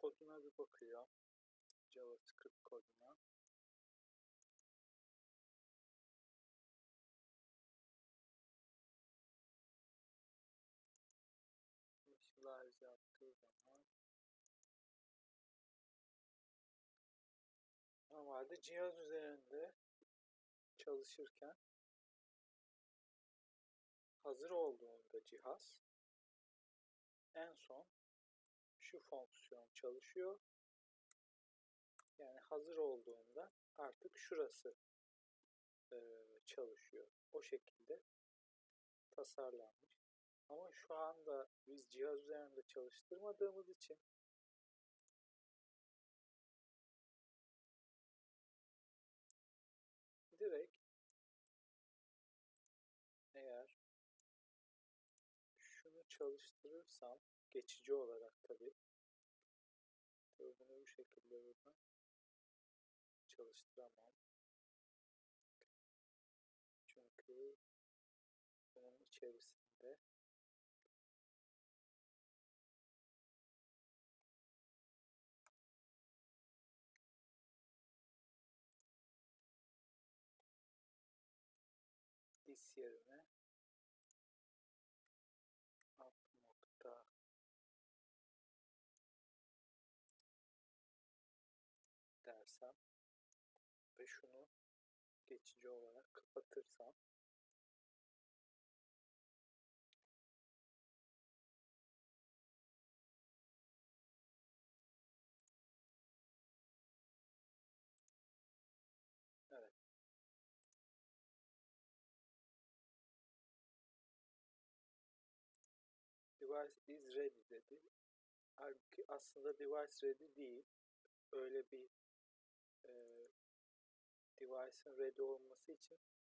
koduna bir bakıyor. JavaScript koduna. Initialize yaptığı zaman normalde cihaz üzerinde çalışırken hazır olduğunda cihaz en son şu fonksiyon çalışıyor. Yani hazır olduğunda artık şurası çalışıyor. O şekilde tasarlanmış. Ama şu anda biz cihaz üzerinde çalıştırmadığımız için direkt eğer şunu çalıştırırsam geçici olarak tabii bunu bu şekilde buradan çalıştıramam. Çünkü bunun içerisinde this yerine up nokta dersem ve şunu geçici olarak kapatırsam evet. Device is ready dedi. Halbuki aslında device ready değil. Öyle bir device'ın ready olması için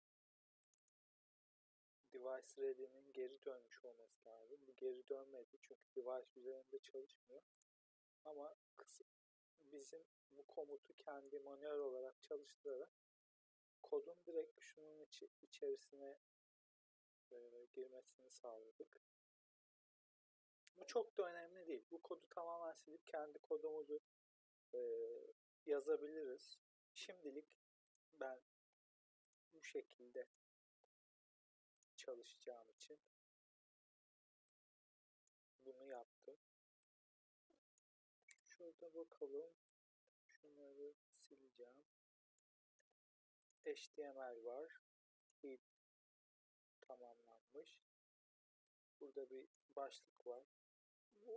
device ready'nin geri dönmüş olması lazım. Bu geri dönmedi çünkü device üzerinde çalışmıyor. Ama bizim bu komutu kendi manuel olarak çalıştırarak kodun direkt şunun içerisine girmesini sağladık. Bu çok da önemli değil. Bu kodu tamamen silip kendi kodumuzu yazabiliriz. Şimdilik ben bu şekilde çalışacağım için bunu yaptım. Şurada bakalım. Şunları sileceğim. HTML var. Head tamamlanmış. Burada bir başlık var. Bu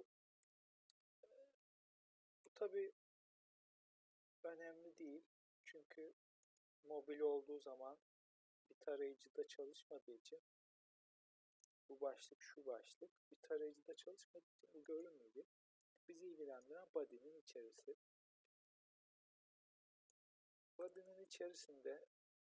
tabii önemli değil. Çünkü mobil olduğu zaman bir tarayıcıda çalışmadığı için bu başlık şu başlık. Bir tarayıcıda çalışmadığı için bu görünmeyecek. Bizi ilgilendiren body'nin içerisi. Body'nin içerisinde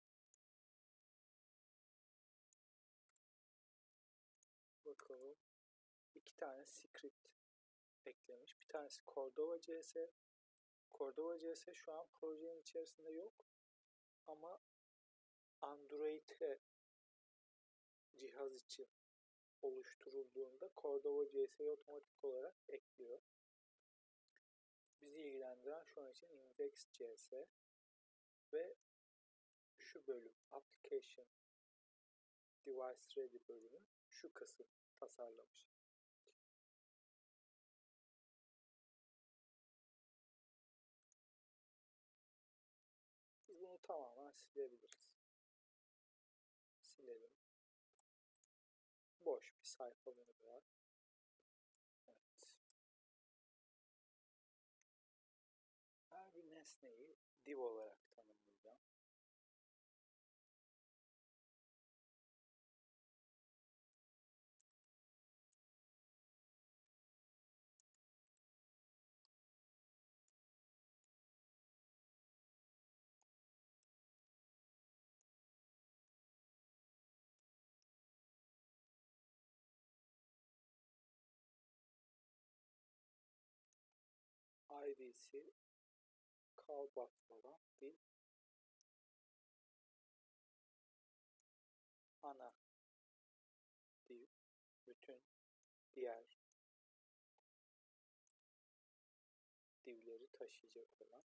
bakalım 2 tane script eklemiş. Bir tanesi Cordova CS. Cordova CS şu an projenin içerisinde yok. Ama Android cihaz için oluşturulduğunda Cordova CS'yi otomatik olarak ekliyor. Bizi ilgilendiren şu an için index.js ve şu bölüm application device ready bölümü şu kısım tasarlamış. Biz bunu tamamen silebiliriz. Silelim. Boş bir sayfa bunu bırak. Evet. Her bir nesneyi div olarak tanımlayacağım. ID'si callback olan bir ana div. Bütün diğer taşıyacak olan.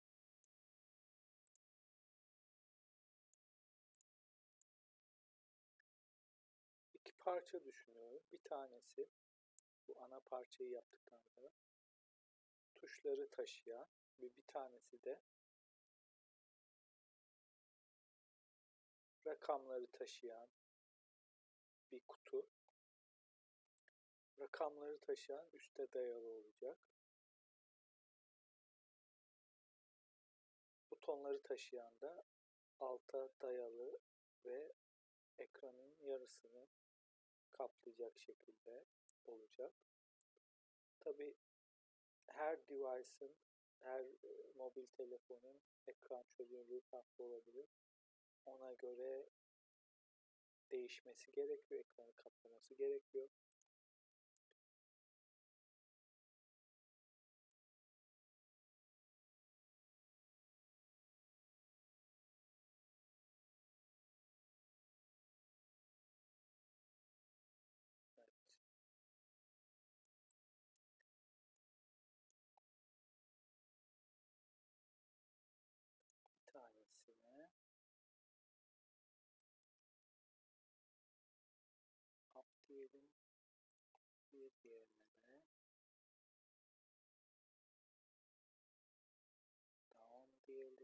İki parça düşünüyorum. Bir tanesi bu ana parçayı yaptıktan sonra tuşları taşıyan ve bir tanesi de rakamları taşıyan bir kutu. Rakamları taşıyan üste dayalı olacak. Butonları taşıyan da alta dayalı ve ekranın yarısını kaplayacak şekilde olacak. Tabii her device'ın, her mobil telefonun ekran çözünürlüğü farklı olabilir. Ona göre değişmesi gerekiyor, ekranı kaplaması gerekiyor. Evet. Bir tanesine up diyelim, bir diğerine de down diyelim.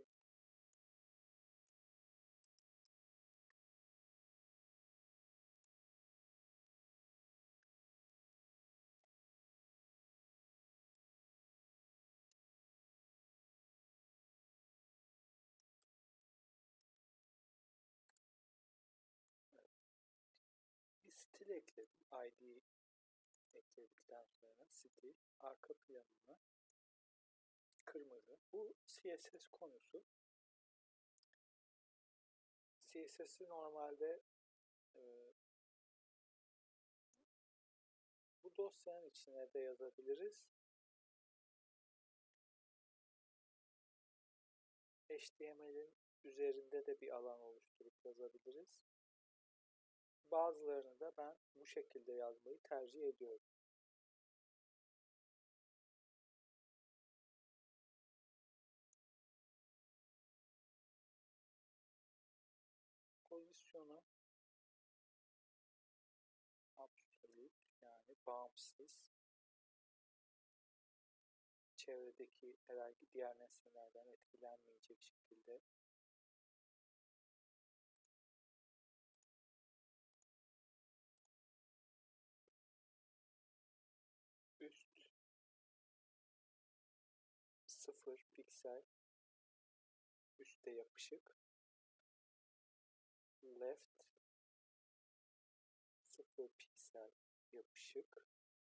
Bir stil ekledim. ID ekledikten sonra stil, arka planını kırmızı. Bu CSS konusu. CSS'i normalde bu dosyanın içine de yazabiliriz. HTML'in üzerinde de bir alan oluşturup yazabiliriz. Bazılarını da ben bu şekilde yazmayı tercih ediyorum. Pozisyonu absolute, yani bağımsız, çevredeki herhangi diğer nesnelerden etkilenmeyecek şekilde üst 0 piksel üste yapışık, left 0 piksel yapışık,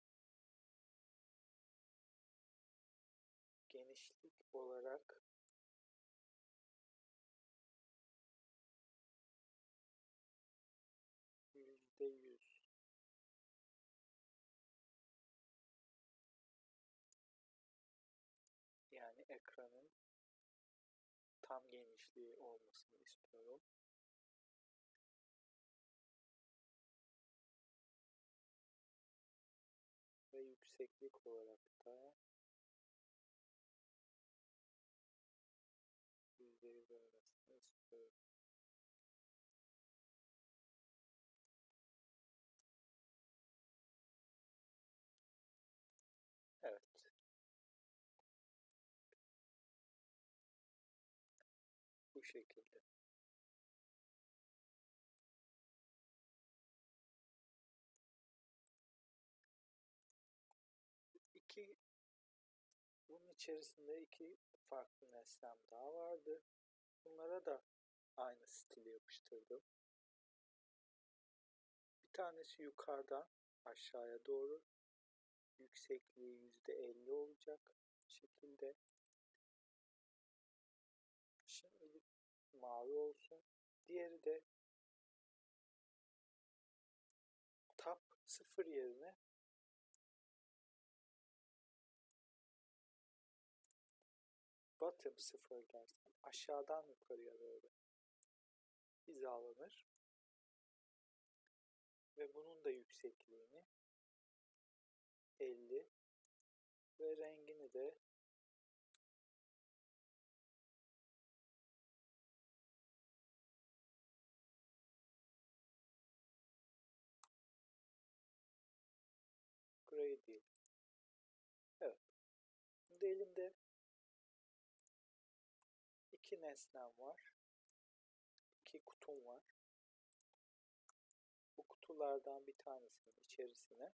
genişlik olarak %100, yani ekranın tam genişliği olmasını istiyorum. Ve yükseklik olarak da %100 olmasını istiyorum. Evet. Bu şekilde. Bunun içerisinde iki farklı nesnem daha vardı. Bunlara da aynı stili yapıştırdım. Bir tanesi yukarıdan aşağıya doğru, yüksekliği %50 olacak şekilde. Şimdi mavi olsun. Diğeri de top 0 yerine bottom 0 dersem aşağıdan yukarıya böyle hizalanır. Ve bunun da yüksekliğini 50 ve rengini de şey değil. Evet. Şimdi elimde iki nesnem var. İki kutum var. Bu kutulardan bir tanesinin içerisine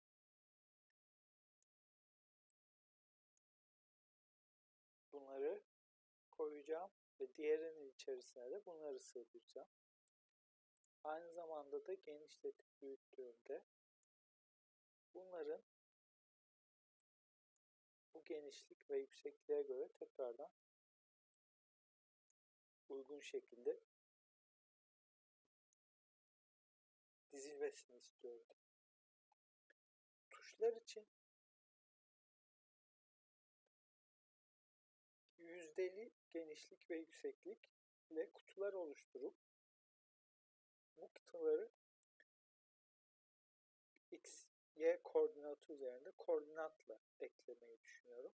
bunları koyacağım ve diğerinin içerisine de bunları sığdıracağım. Aynı zamanda da genişletip büyüttüğümde bunların bu genişlik ve yüksekliğe göre tekrardan uygun şekilde dizilmesini istiyorum. Tuşlar için yüzdeli genişlik ve yükseklik ile kutular oluşturup bu kutuları X, Y koordinatı üzerinde koordinatla eklemeyi düşünüyorum.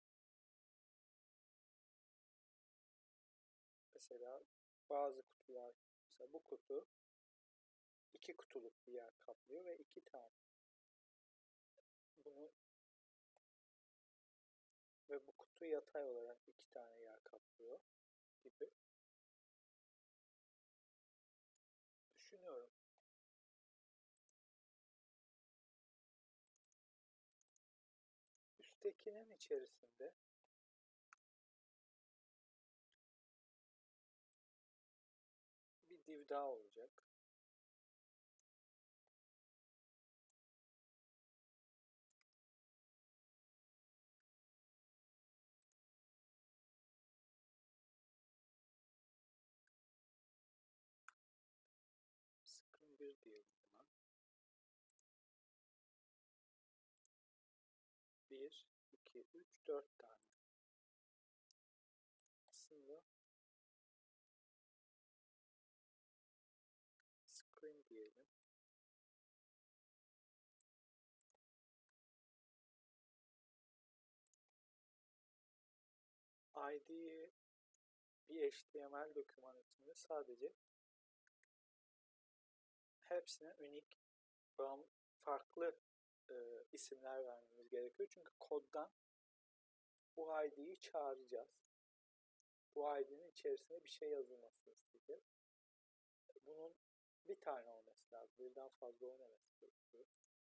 Mesela bazı kutular, mesela bu kutu 2 kutuluk bir yer kaplıyor ve 2 tane. Bunu ve bu kutu yatay olarak 2 tane yer kaplıyor gibi düşünüyorum. Üsttekinin içerisinde bir div daha olacak. Screen 1 diyelim buna. 1, 2, 3, 4 tane. Aslında screen diyelim. ID'yi bir HTML doküman içinde sadece hepsine unik, farklı isimler vermemiz gerekiyor. Çünkü koddan bu ID'yi çağıracağız. Bu ID'nin içerisine bir şey yazılmasını isteyeceğiz. Bunun bir tane olması lazım. Birden fazla olmaması gerekiyor.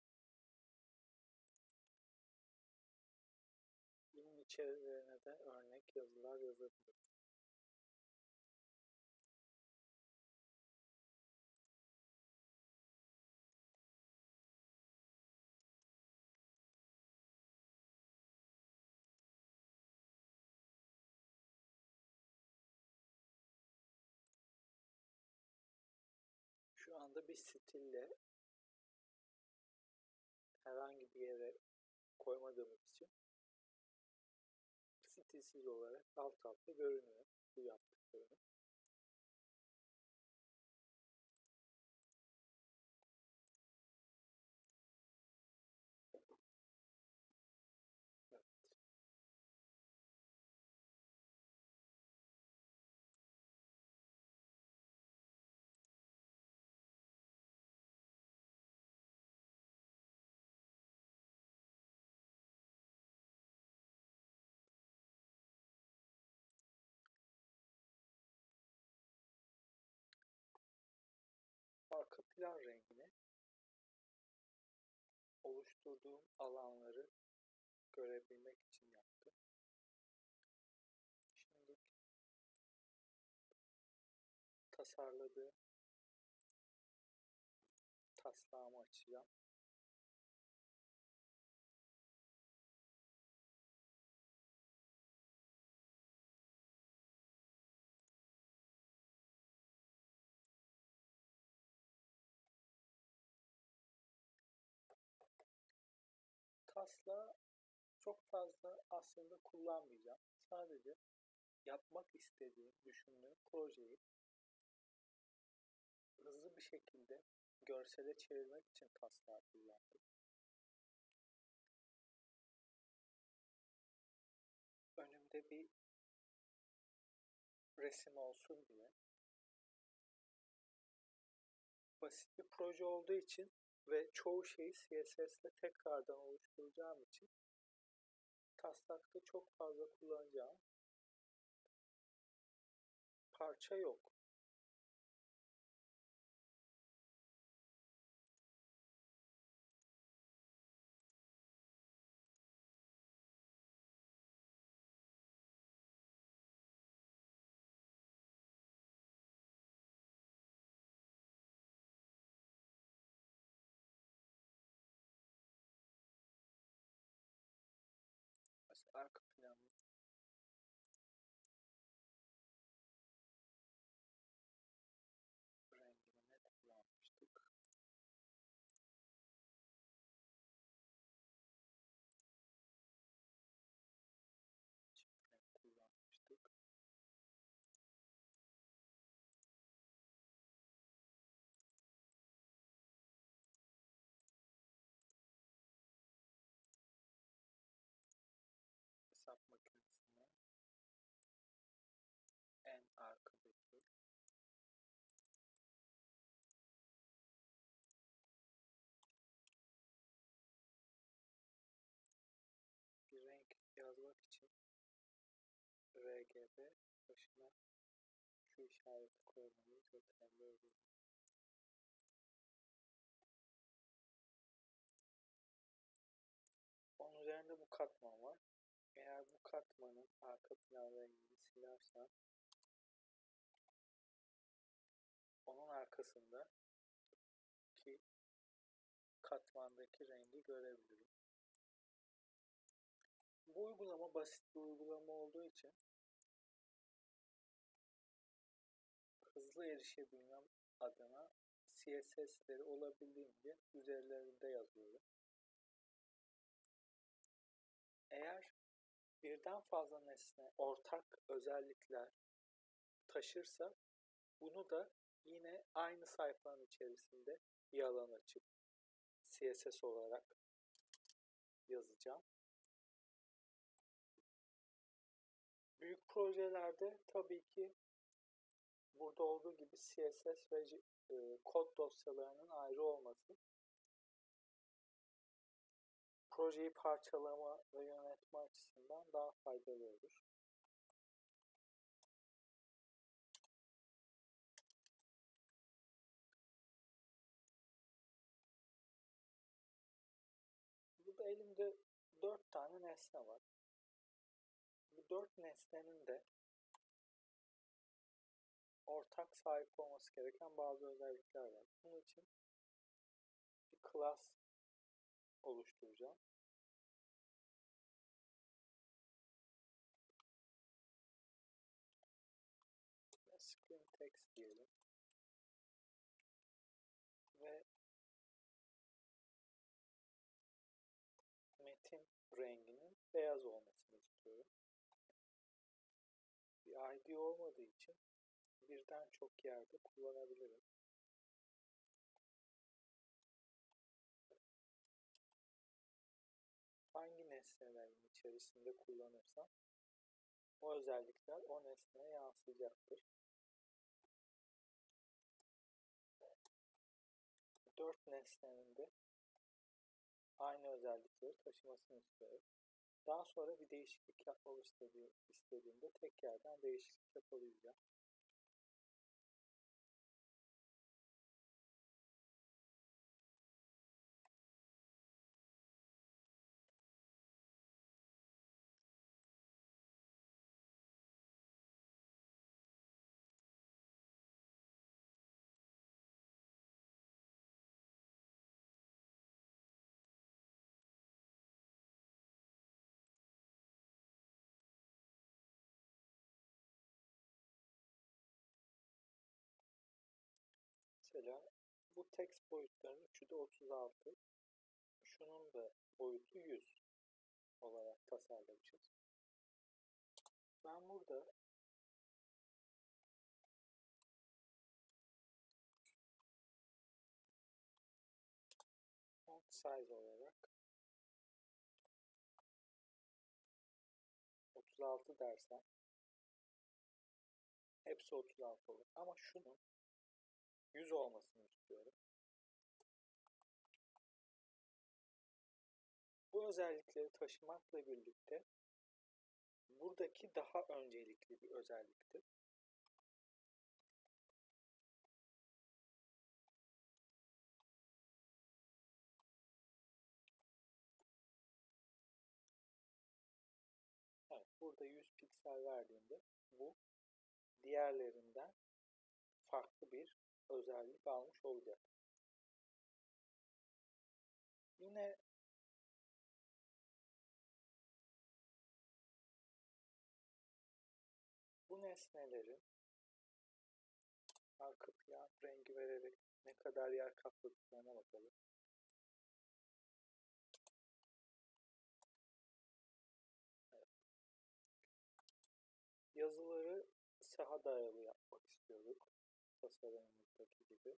Bunun içerilerine de örnek yazılar yazabiliriz. Şu anda bir stille herhangi bir yere koymadığımız için stilsiz olarak alt alta görünüyor bu yaptıklarımız. Evet. Arka plan rengini oluşturduğum alanları görebilmek için yaptım. Şimdi tasarladığım taslağımı açacağım. Taslağı çok fazla aslında kullanmayacağım. Sadece yapmak istediğim, düşündüğüm projeyi hızlı bir şekilde görsele çevirmek için taslağı kullandım. Önümde bir resim olsun diye. Basit bir proje olduğu için ve çoğu şeyi CSS ile tekrardan oluşturacağım için taslakta çok fazla kullanacağım parça yok. Mesela arka planı rengini ne kullanmıştık? Çift renk kullanmıştık. Hesap makinesine en arkadaki bir renk yazmak için RGB başına şu işareti koymalıyız. Zaten böyle. Onun üzerinde bu katman var. Eğer bu katmanın arka plan rengini silersem onun arkasında ki katmandaki rengi görebilirim. Bu uygulama basit bir uygulama olduğu için hızlı erişebilmem adına CSS'leri olabildiğince üzerlerinde yazıyorum. Eğer birden fazla nesne ortak özellikler taşırsa bunu da yine aynı sayfanın içerisinde bir alan açıp CSS olarak yazacağım. Büyük projelerde tabii ki burada olduğu gibi CSS ve kod dosyalarının ayrı olması projeyi parçalama ve yönetme açısından daha faydalı olur. Burada elimde 4 tane nesne var. Bu 4 nesnenin de ortak sahip olması gereken bazı özellikler var. Bunun için bir class oluşturacağım. Screen text diyelim. Ve metin renginin beyaz olmasını istiyorum. Bir ID olmadığı için birden çok yerde kullanabilirim. Hangi nesnelerin içerisinde kullanırsam o özellikler o nesneye yansıyacaktır. 4 nesnenin de aynı özellikleri taşımasını istiyorum. Daha sonra bir değişiklik yapmamı istediğimde tek yerden değişiklik yapabileceğim. Mesela bu text boyutlarının üçü de 36. Şunun da boyutu 100 olarak tasarlamışız. Ben burada font size olarak 36 dersem hepsi 36 olur. Ama şunun 100 olmasını istiyorum. Bu özellikleri taşımakla birlikte buradaki daha öncelikli bir özelliktir. Evet, burada 100 piksel verdiğimde bu diğerlerinden farklı bir özellik almış olacak. Yine bu nesnelerin arka plan rengi vererek ne kadar yer kapladıklarına bakalım. Evet. Yazıları saha dayalı yapmak istiyorduk. Tasarımımızdaki gibi.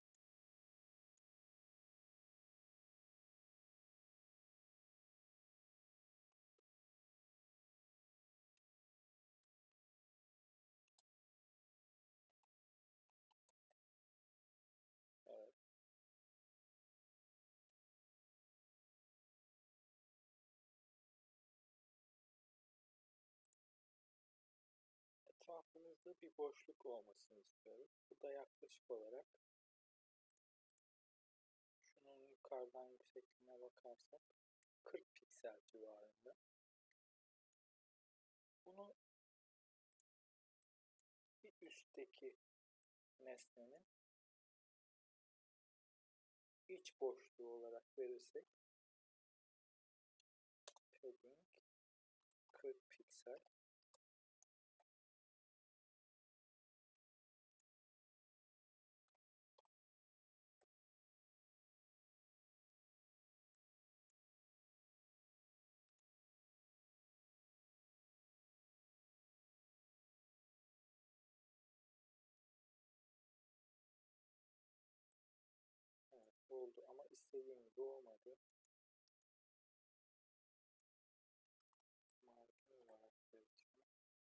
Evet. Etrafımızda bir boşluk olmasını istiyorum. Bu da yaklaşık olarak şunun yukarıdan yüksekliğine bakarsak 40 piksel civarında. Bunu bir üstteki nesnenin iç boşluğu olarak verirsek padding 40 piksel. Evet, oldu ama istediğim gibi olmadı. Margin olarak vereceğim.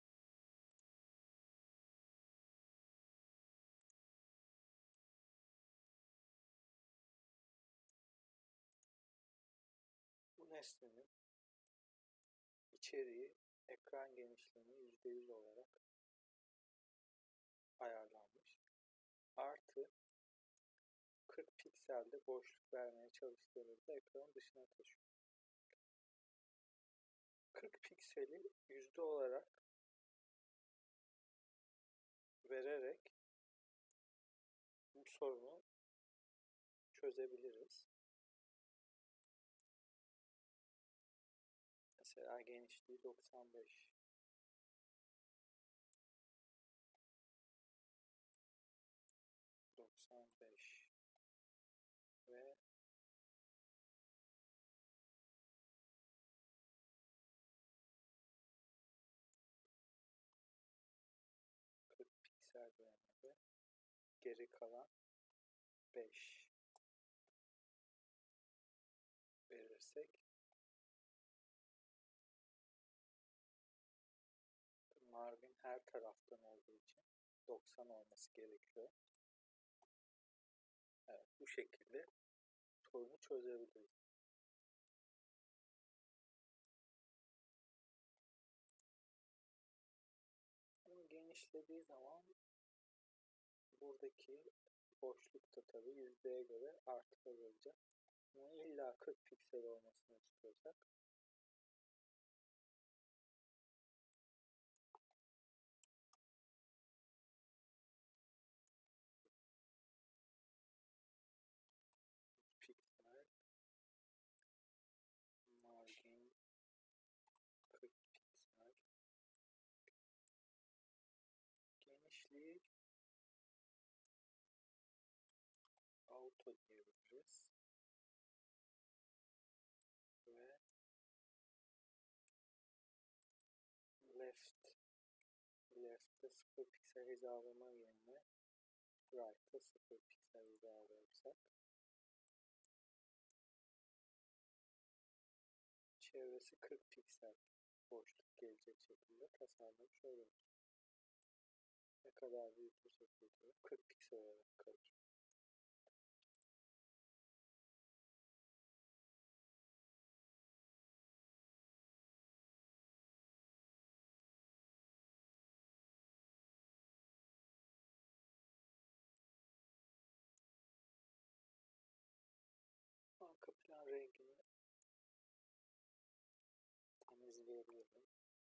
Bu nesnenin içeriği ekran genişliğini %100 olarak ayarlanmış. Artı 40 pikselde boşluk vermeye çalıştığımızda ekranın dışına taşıyor. 40 pikseli yüzde olarak vererek bu sorunu çözebiliriz. Mesela genişliği 95. Ve 40 piksel vermede geri kalan 5 verirsek margin her taraftan olduğu için 90 olması gerekiyor. Evet, bu şekilde sorunu çözebiliriz. Bunu genişlediği zaman buradaki boşlukta tabii yüzdeye göre artış olacak. Bunun illa 40 piksel olmasını istiyorsak piksel margin 40 piksel genişliği auto diyebiliriz ve left'te 0 piksel hizalama yerine right'ta 0 piksel hizalarsak çevresi 40 piksel boşluk gelecek şekilde tasarlamış oluyoruz. Ne kadar büyütürsek 40 piksel olarak kalır. görebilirim.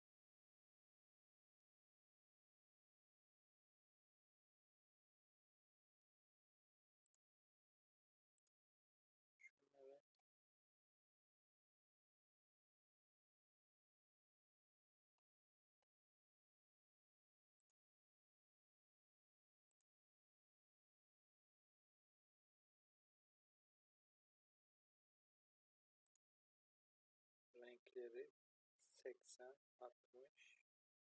Şunları renkleri 80, 60,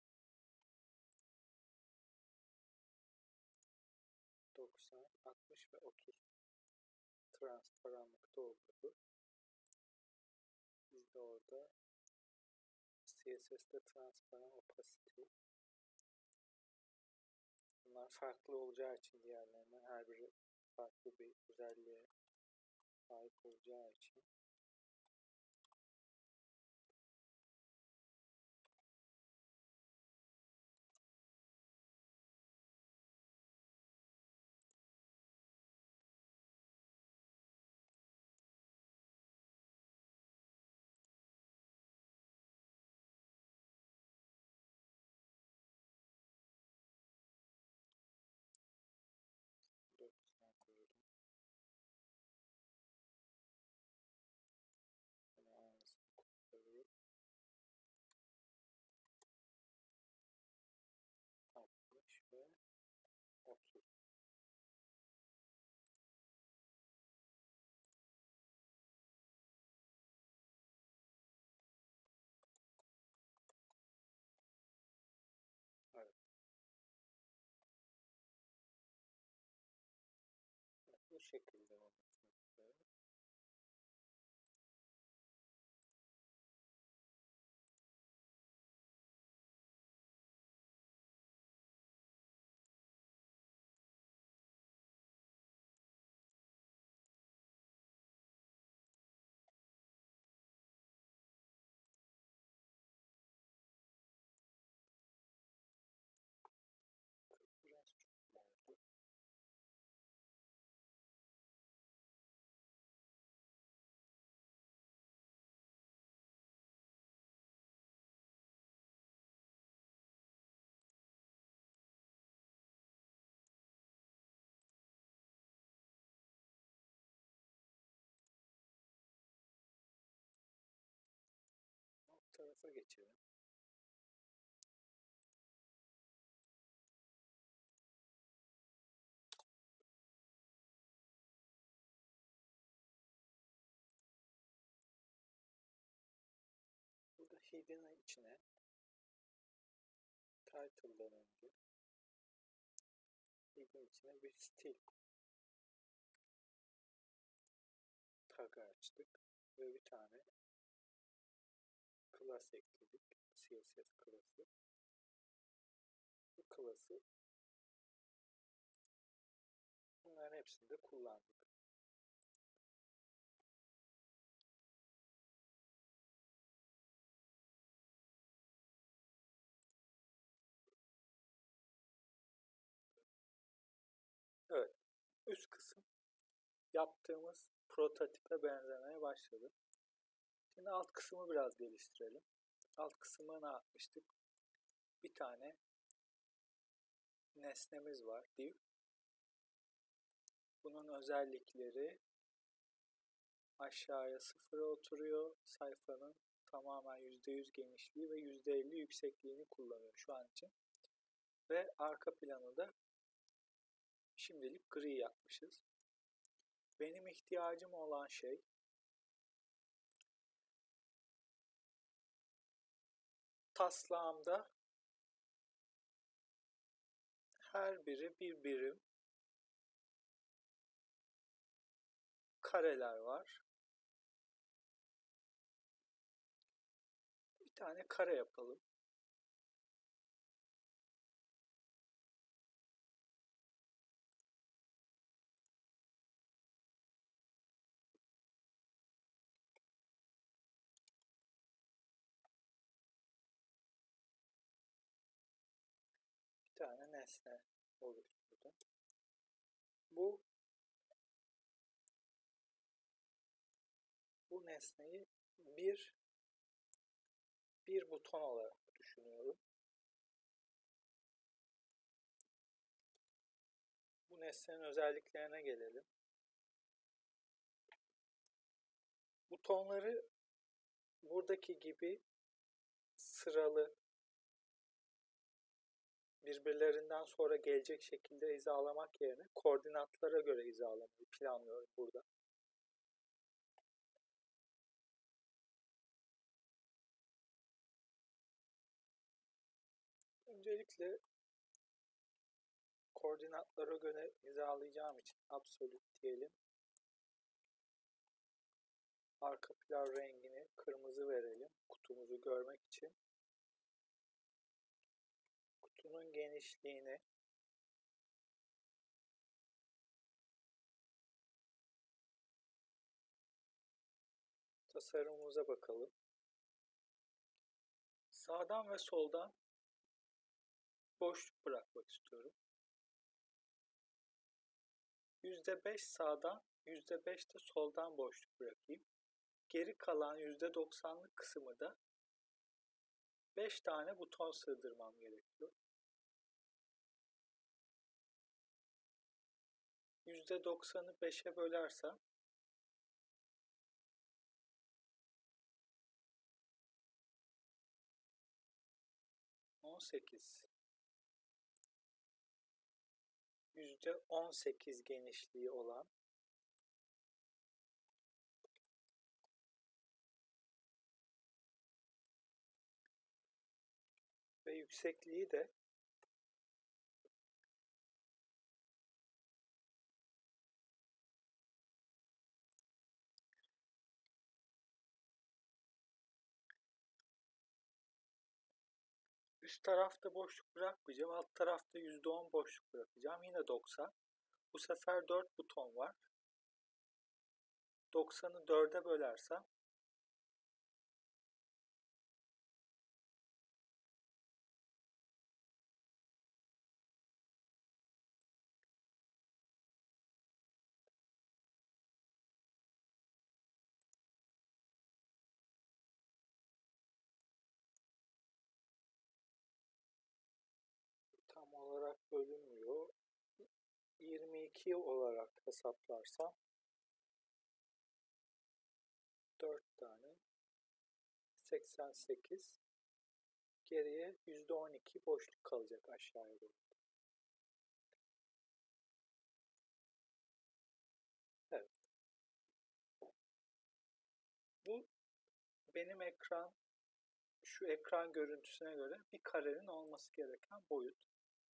90, 60 ve 30 transparanlıkta olurdu. Biz de orada CSS'de transparan opacity. Bunlar farklı olacağı için diğerlerinden her biri farklı bir özelliğe sahip olacağı için aynısını 60 ve 30. Evet. Bu şekilde olmasını istiyorum. Biraz çok oldu. Alt tarafa geçelim. Burada hidden'ın içine title'dan önce hidden içine bir stil tag'ı açtık ve bir tane class ekledik. CSS class'ı. Bu class'ı bunların hepsinde kullandık. Evet. Üst kısım yaptığımız prototipe benzemeye başladı. Şimdi alt kısmı biraz geliştirelim. Alt kısmına ne yapmıştık? Bir tane nesnemiz var, div. Bunun özellikleri aşağıya sıfıra oturuyor. Sayfanın tamamen %100 genişliği ve %50 yüksekliğini kullanıyor şu an için. Ve arka planı da şimdilik gri yapmışız. Benim ihtiyacım olan şey taslağımda her biri bir birim kareler var. Bir tane kare yapalım. Bir tane nesne oluşturdum. Bu nesneyi bir bir buton olarak düşünüyorum. Bu nesnenin özelliklerine gelelim. Butonları buradaki gibi sıralı, birbirlerinden sonra gelecek şekilde hizalamak yerine koordinatlara göre hizalamayı planlıyorum burada. Öncelikle koordinatlara göre hizalayacağım için absolut diyelim. Arka plan rengini kırmızı verelim kutumuzu görmek için. Kutunun genişliğini tasarımımıza bakalım. Sağdan ve soldan boşluk bırakmak istiyorum. %5 sağdan, %5 de soldan boşluk bırakayım. Geri kalan %90'lık kısmı da 5 tane buton sığdırmam gerekiyor. %90'ı 5'e bölersem 18. %18 genişliği olan ve yüksekliği de üst tarafta boşluk bırakmayacağım. Alt tarafta %10 boşluk bırakacağım. Yine 90. Bu sefer 4 buton var. 90'ı 4'e bölersem tam olarak bölünmüyor. 22 olarak hesaplarsam 4 tane 88, geriye %12 boşluk kalacak aşağıya doğru. Evet. Bu benim şu ekran görüntüsüne göre bir karenin olması gereken boyut.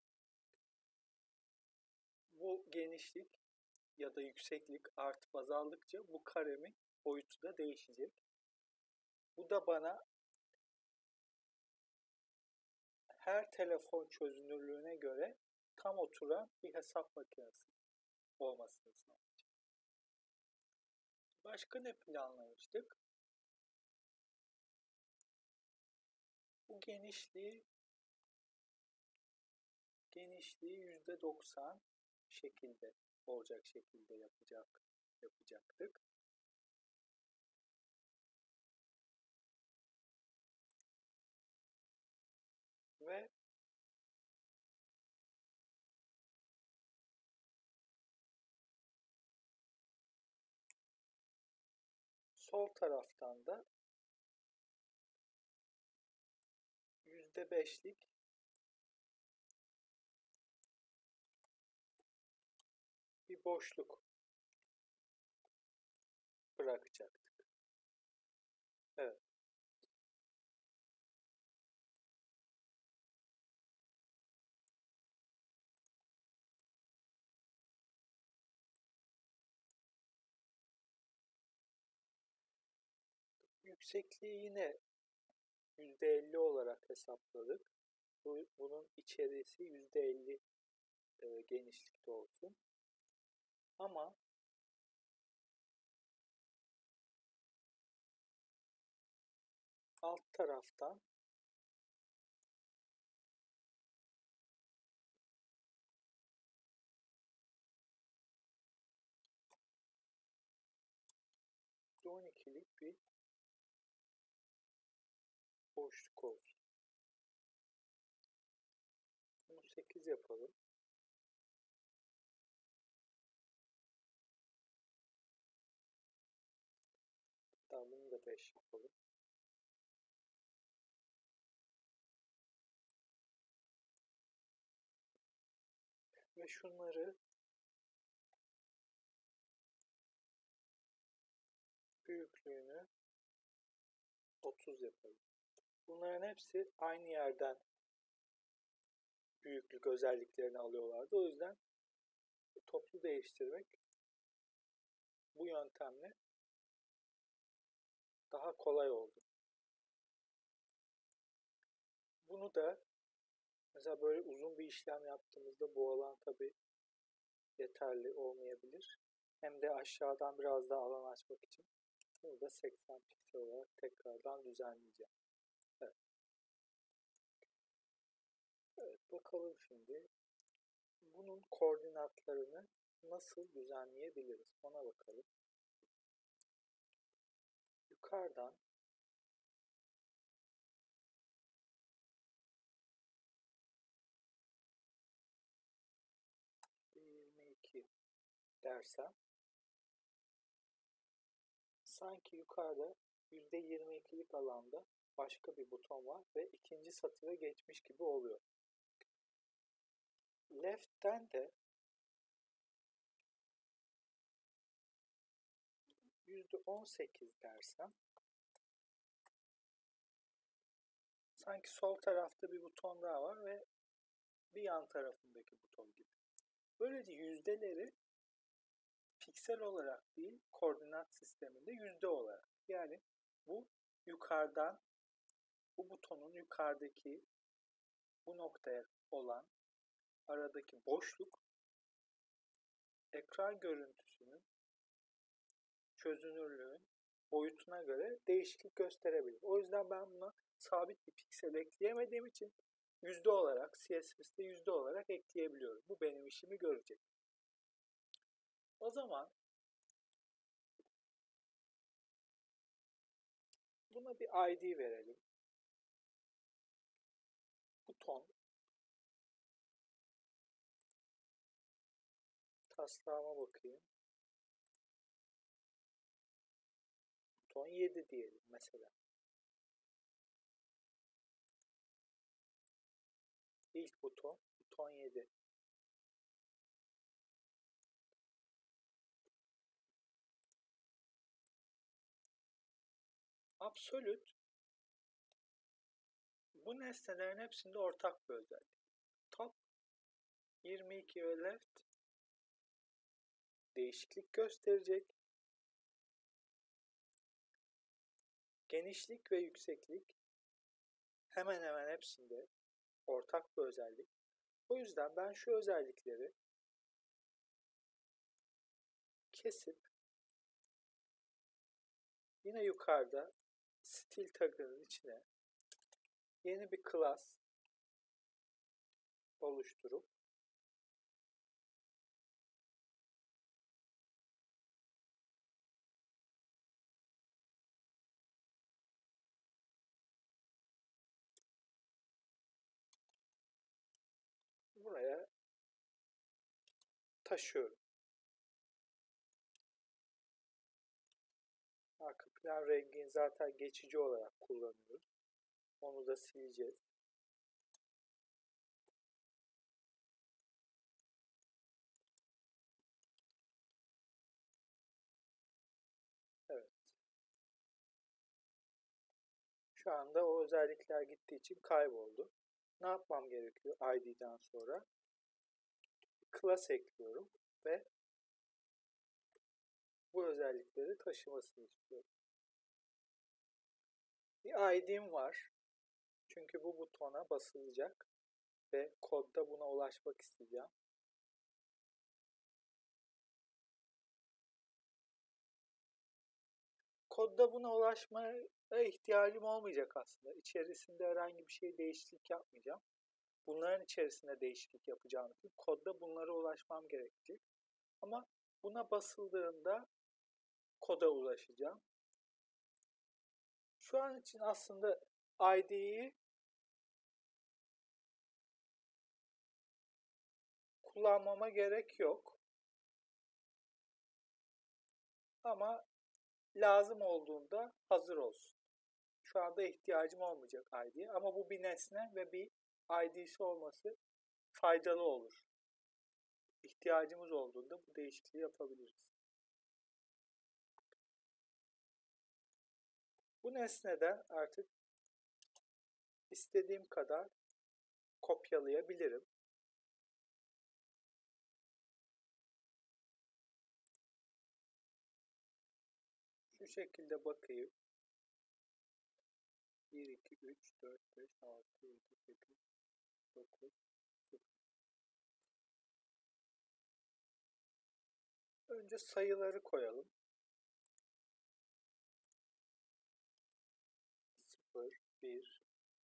Bu genişlik ya da yükseklik artıp azaldıkça bu karemin boyutu da değişecek. Bu da bana her telefon çözünürlüğüne göre tam oturan bir hesap makinesi olmasını sağlayacak. Başka ne planlamıştık? Bu genişliği %90 şekilde olacak şekilde yapacaktık. Ve sol taraftan da %5'lik bir boşluk bırakacaktık. Evet. Yüksekliği yine %50 olarak hesapladık. Bunun içerisi %50 genişlikte olsun. Ama alt taraftan %12'lik bir boşluk olsun. Bunu 8 yapalım. Hatta bunu da 5 yapalım. Ve şunları büyüklüğünü 30 yapalım. Bunların hepsi aynı yerden büyüklük özelliklerini alıyorlardı. O yüzden toplu değiştirmek bu yöntemle daha kolay oldu. Bunu da mesela böyle uzun bir işlem yaptığımızda bu alan tabii yeterli olmayabilir. Hem de aşağıdan biraz daha alan açmak için bunu da 80 piksel olarak tekrardan düzenleyeceğim. Evet. Evet, bakalım şimdi. Bunun koordinatlarını nasıl düzenleyebiliriz? Ona bakalım. Yukarıdan %22 dersem sanki yukarıda %22'lik alanda başka bir buton var ve ikinci satıra geçmiş gibi oluyor. Left'ten de %18 dersem sanki sol tarafta bir buton daha var ve bir yan tarafındaki buton gibi. Böylece yüzdeleri piksel olarak değil, koordinat sisteminde yüzde olarak. Yani bu yukarıdan, bu butonun yukarıdaki bu noktaya olan aradaki boşluk ekran görüntüsünün çözünürlüğün boyutuna göre değişiklik gösterebilir. O yüzden ben buna sabit bir piksel ekleyemediğim için yüzde olarak, CSS'de yüzde olarak ekleyebiliyorum. Bu benim işimi görecek. O zaman buna bir ID verelim. Buton. Taslağıma bakayım. Buton 7 diyelim mesela. İlk buton 7. Absolute bu nesnelerin hepsinde ortak bir özellik. Top 22 ve left değişiklik gösterecek. Genişlik ve yükseklik hemen hemen hepsinde ortak bir özellik. O yüzden ben şu özellikleri kesip yine yukarıda stil tagının içine yeni bir class oluşturup buraya taşıyorum. Arka plan rengini zaten geçici olarak kullanıyoruz. Onu da sileceğiz. Evet. Şu anda o özellikler gittiği için kayboldu. Ne yapmam gerekiyor ID'den sonra? Class ekliyorum ve bu özellikleri taşımasını istiyorum. Bir ID'm var. Çünkü bu butona basılacak ve kodda buna ulaşmak isteyeceğim. Kodda buna ulaşmaya ihtiyacım olmayacak aslında. İçerisinde herhangi bir şey değişiklik yapmayacağım. Bunların içerisinde değişiklik yapacağım için kodda bunlara ulaşmam gerekecek. Ama buna basıldığında koda ulaşacağım. Şu an için aslında ID'yi kullanmama gerek yok. Ama lazım olduğunda hazır olsun. Şu anda ihtiyacım olmayacak ID'ye ama bu bir nesne ve bir ID'si olması faydalı olur. İhtiyacımız olduğunda bu değişikliği yapabiliriz. Bu nesneden artık istediğim kadar kopyalayabilirim. Şu şekilde bakayım. 1, 2, 3, 4, 5, 6, 7, 8, 9, 10. Önce sayıları koyalım. 0, 1,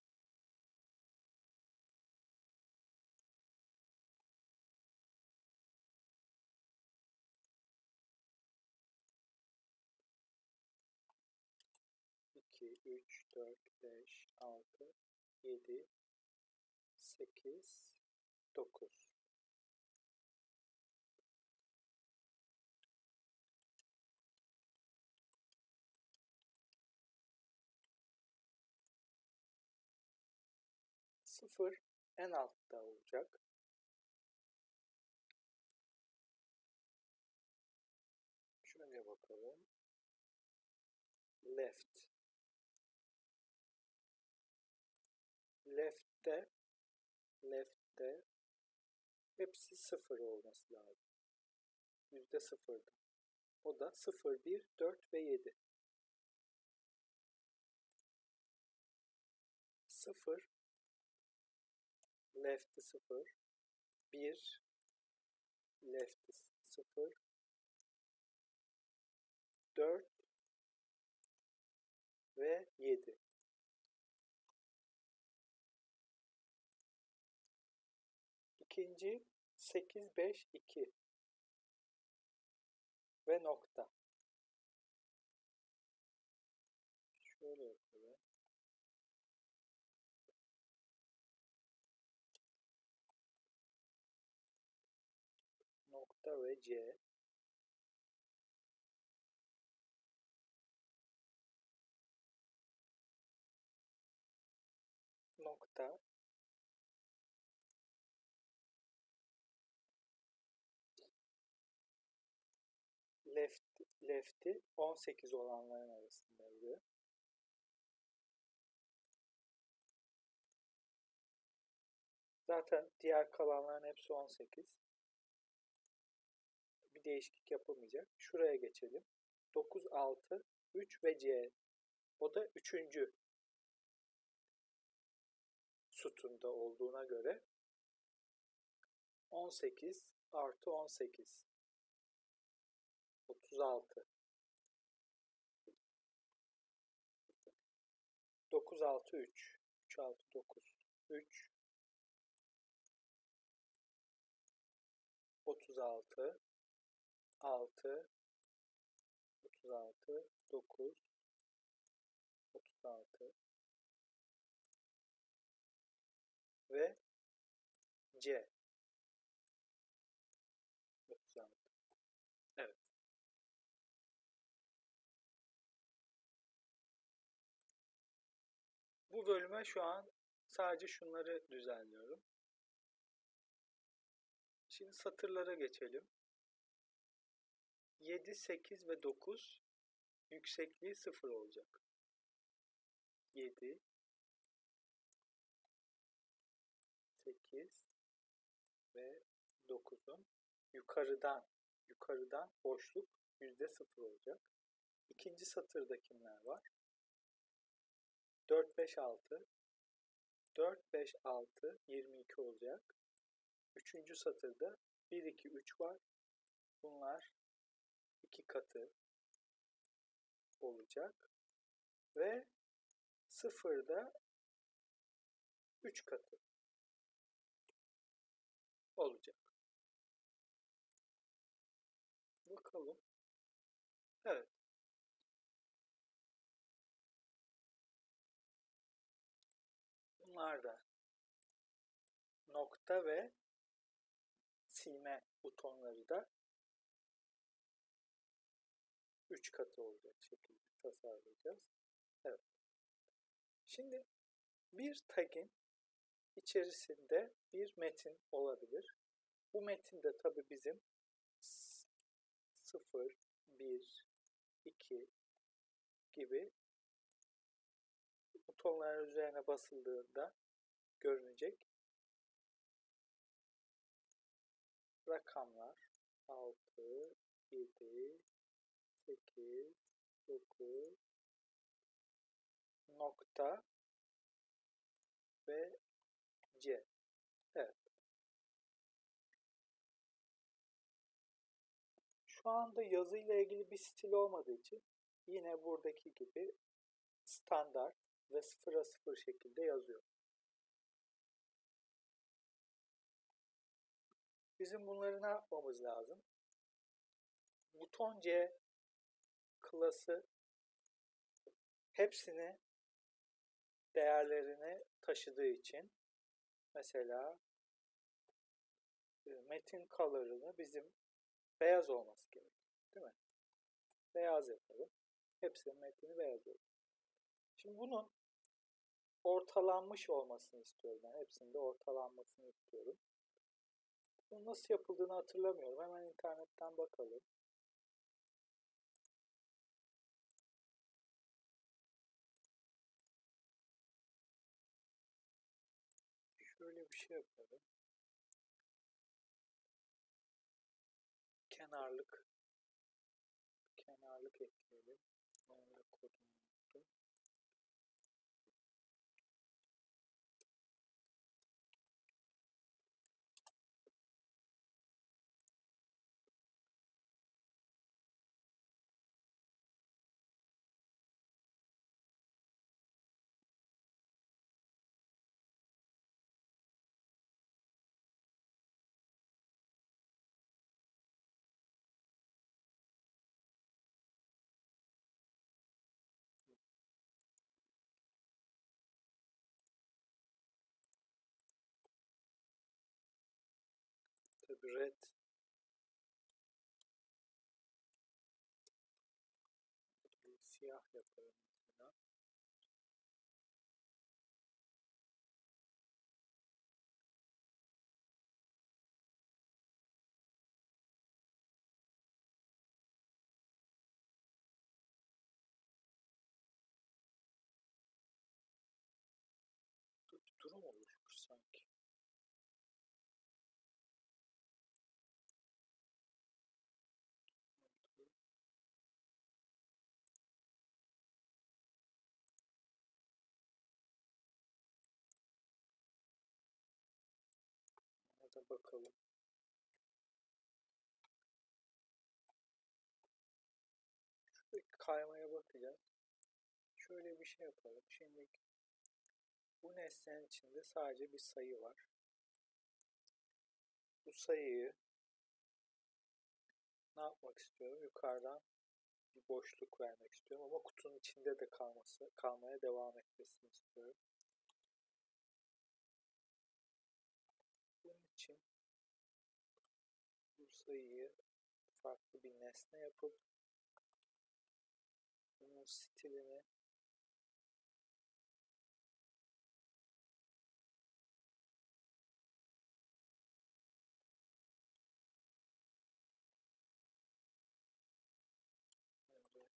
2, 3, 4, 5, 6, 7, 8, 9. Sıfır en altta olacak. Şöyle bakalım. Left. Left'te hepsi 0 olması lazım. %0'da. O da 0, 1, 4 ve 7. 0 left'i 0, 1 left'i 0, 4 ve 7. İkinci 8, 5, 2 ve nokta. Şöyle yapalım. Nokta ve C. Nokta. Left'i 18 olanların arasındaydı. Zaten diğer kalanların hepsi 18. Bir değişiklik yapamayacak. Şuraya geçelim. 9, 6, 3 ve C. O da 3. sütunda olduğuna göre 18 artı 18. 36. 9, 6, 3. 3, 6, 9. 3. 36. 6. 36. 9. 36. Ve C. 36. Evet. Bu bölüme şu an sadece şunları düzenliyorum. Şimdi satırlara geçelim. 7, 8 ve 9 yüksekliği 0 olacak. 7, 8 ve 9'un yukarıdan boşluk %0 olacak. İkinci satırda kimler var? 4, 5, 6. 4, 5, 6, 22 olacak. Üçüncü satırda 1, 2, 3 var. Bunlar 2 katı olacak. Ve 0'da 3 katı olacak. Bakalım. Evet. butonlarda nokta ve silme butonları da 3 katı olacak şekilde tasarlayacağız. Evet. Şimdi bir tagin içerisinde bir metin olabilir. Bu metinde tabi bizim 0, 1, 2 gibi butonların üzerine basıldığında görünecek rakamlar 6, 7, 8, 9, nokta ve C. Evet. Şu anda yazıyla ilgili bir stil olmadığı için yine buradaki gibi standart ve sıfıra sıfır şekilde yazıyor. Bizim bunları ne yapmamız lazım? Buton C klası hepsini değerlerini taşıdığı için mesela metin color'ını bizim beyaz olması gerekiyor. Değil mi? Beyaz yapalım. Hepsinin metni beyaz olsun. Şimdi bunun ortalanmış olmasını istiyorum. Yani hepsinde ortalanmasını istiyorum. Bunun nasıl yapıldığını hatırlamıyorum. Hemen internetten bakalım. Şöyle bir şey yapalım. Kenarlık ekleyelim. Onun da kodunu unuttum. Tabii red siyah yaparım mesela. Bir durum oluşmuş sanki. Ona da bakalım. Şuradaki kaymaya bakacağız. Şöyle bir şey yapalım. Şimdi bu nesnenin içinde sadece bir sayı var. Bu sayıyı ne yapmak istiyorum? Yukarıdan bir boşluk vermek istiyorum ama kutunun içinde de kalmaya devam etmesini istiyorum. Bunun için bu sayıyı farklı bir nesne yapıp bunun stilini önce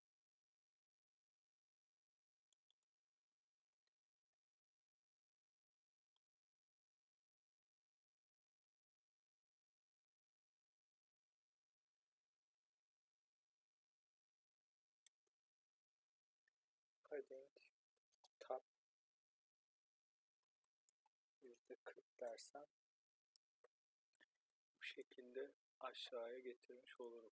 padding tab %40 dersem bu şekilde aşağıya getirmiş olurum.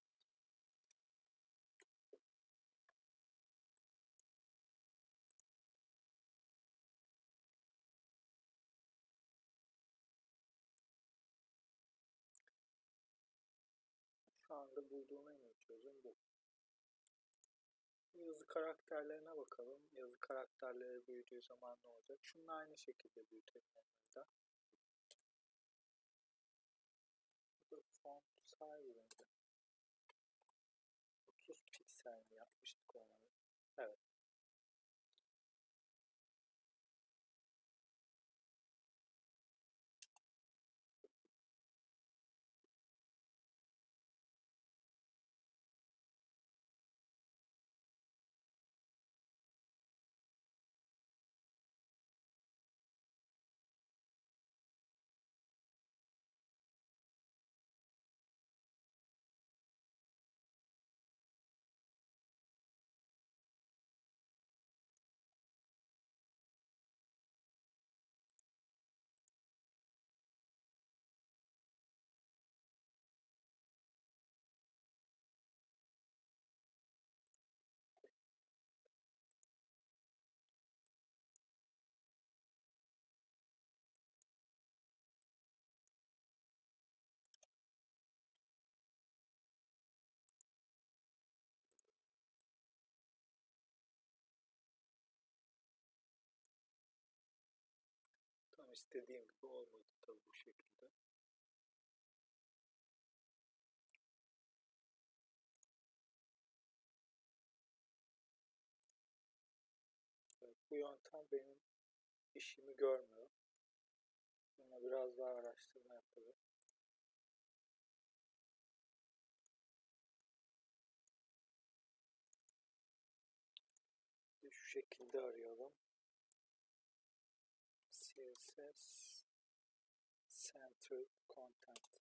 Şu anda bulduğum en iyi çözüm bu. Yazı karakterlerine bakalım. Yazı karakterleri büyüdüğü zaman ne olacak? Şununla aynı şekilde büyütelim onları da. Burada font size 30 piksel mi yapmıştık onları? Evet. Tam istediğim gibi olmadı tabii bu şekilde. Evet, bu yöntem benim işimi görmüyor. Buna biraz daha araştırma yapalım. Şu şekilde arayalım. CSS Centered Content.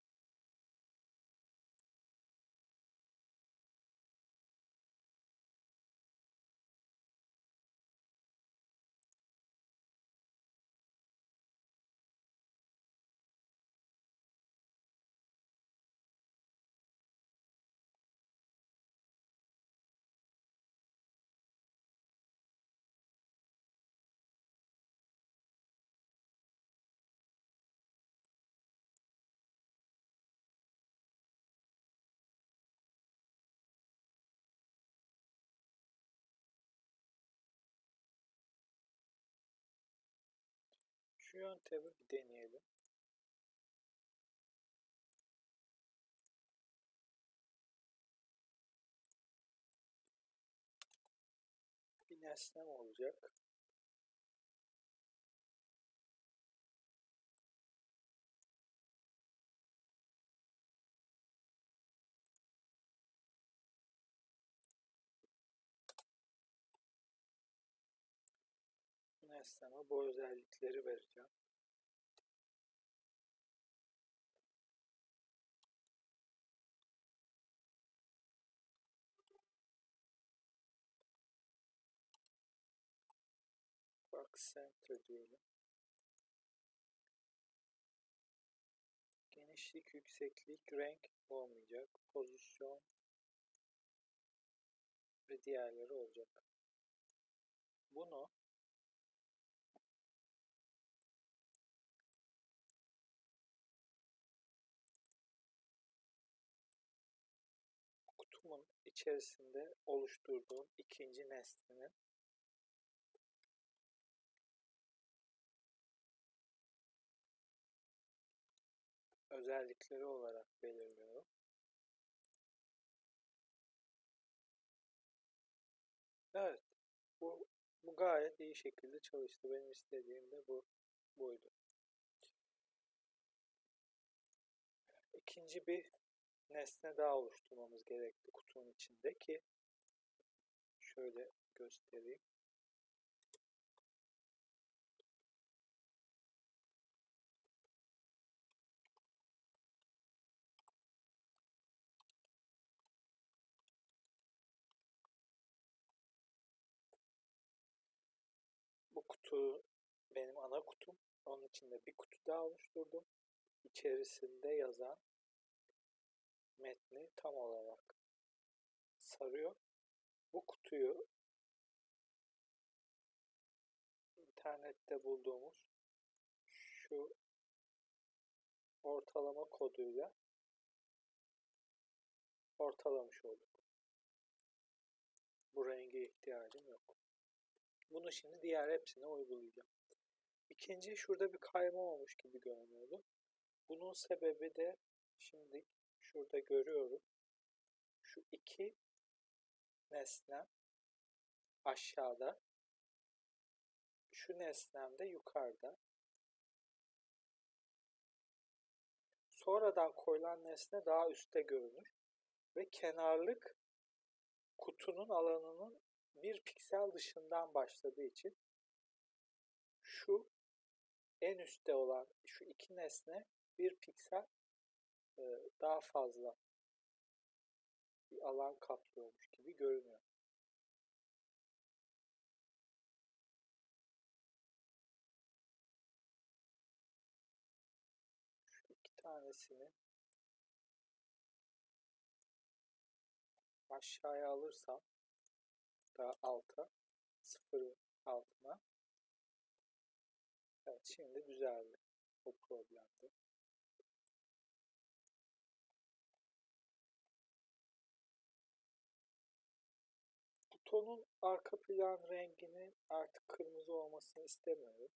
Şu yöntemi bir deneyelim. Bir nesnem olacak. Bu nesneme bu özellikleri vereceğim. Box Center diyelim. Genişlik, yükseklik, renk olmayacak. Pozisyon ve diğerleri olacak. Bunu kutumun içerisinde oluşturduğum ikinci nesnenin özellikleri olarak belirliyorum. Evet, bu gayet iyi şekilde çalıştı. Benim istediğim de buydu. İkinci bir nesne daha oluşturmamız gerekti kutunun içinde ki şöyle göstereyim. Bu kutu benim ana kutum. Onun içinde bir kutu daha oluşturdum. İçerisinde yazan metni tam olarak sarıyor. Bu kutuyu internette bulduğumuz şu ortalama koduyla ortalamış olduk. Bu renge ihtiyacım yok. Bunu şimdi diğer hepsine uygulayacağım. İkinci, şurada bir kayma olmuş gibi görünüyordu. Bunun sebebi de şimdi şurada görüyorum. Şu iki nesnem aşağıda, şu nesnem de yukarıda. Sonradan koyulan nesne daha üstte görünür ve kenarlık kutunun alanının bir piksel dışından başladığı için şu en üstte olan şu iki nesne bir piksel daha fazla bir alan kaplıyormuş gibi görünüyor. Şu iki tanesini aşağıya alırsam daha alta, sıfırın altına. Evet, şimdi düzeldi o problemde. Butonun arka plan renginin artık kırmızı olmasını istemiyorum.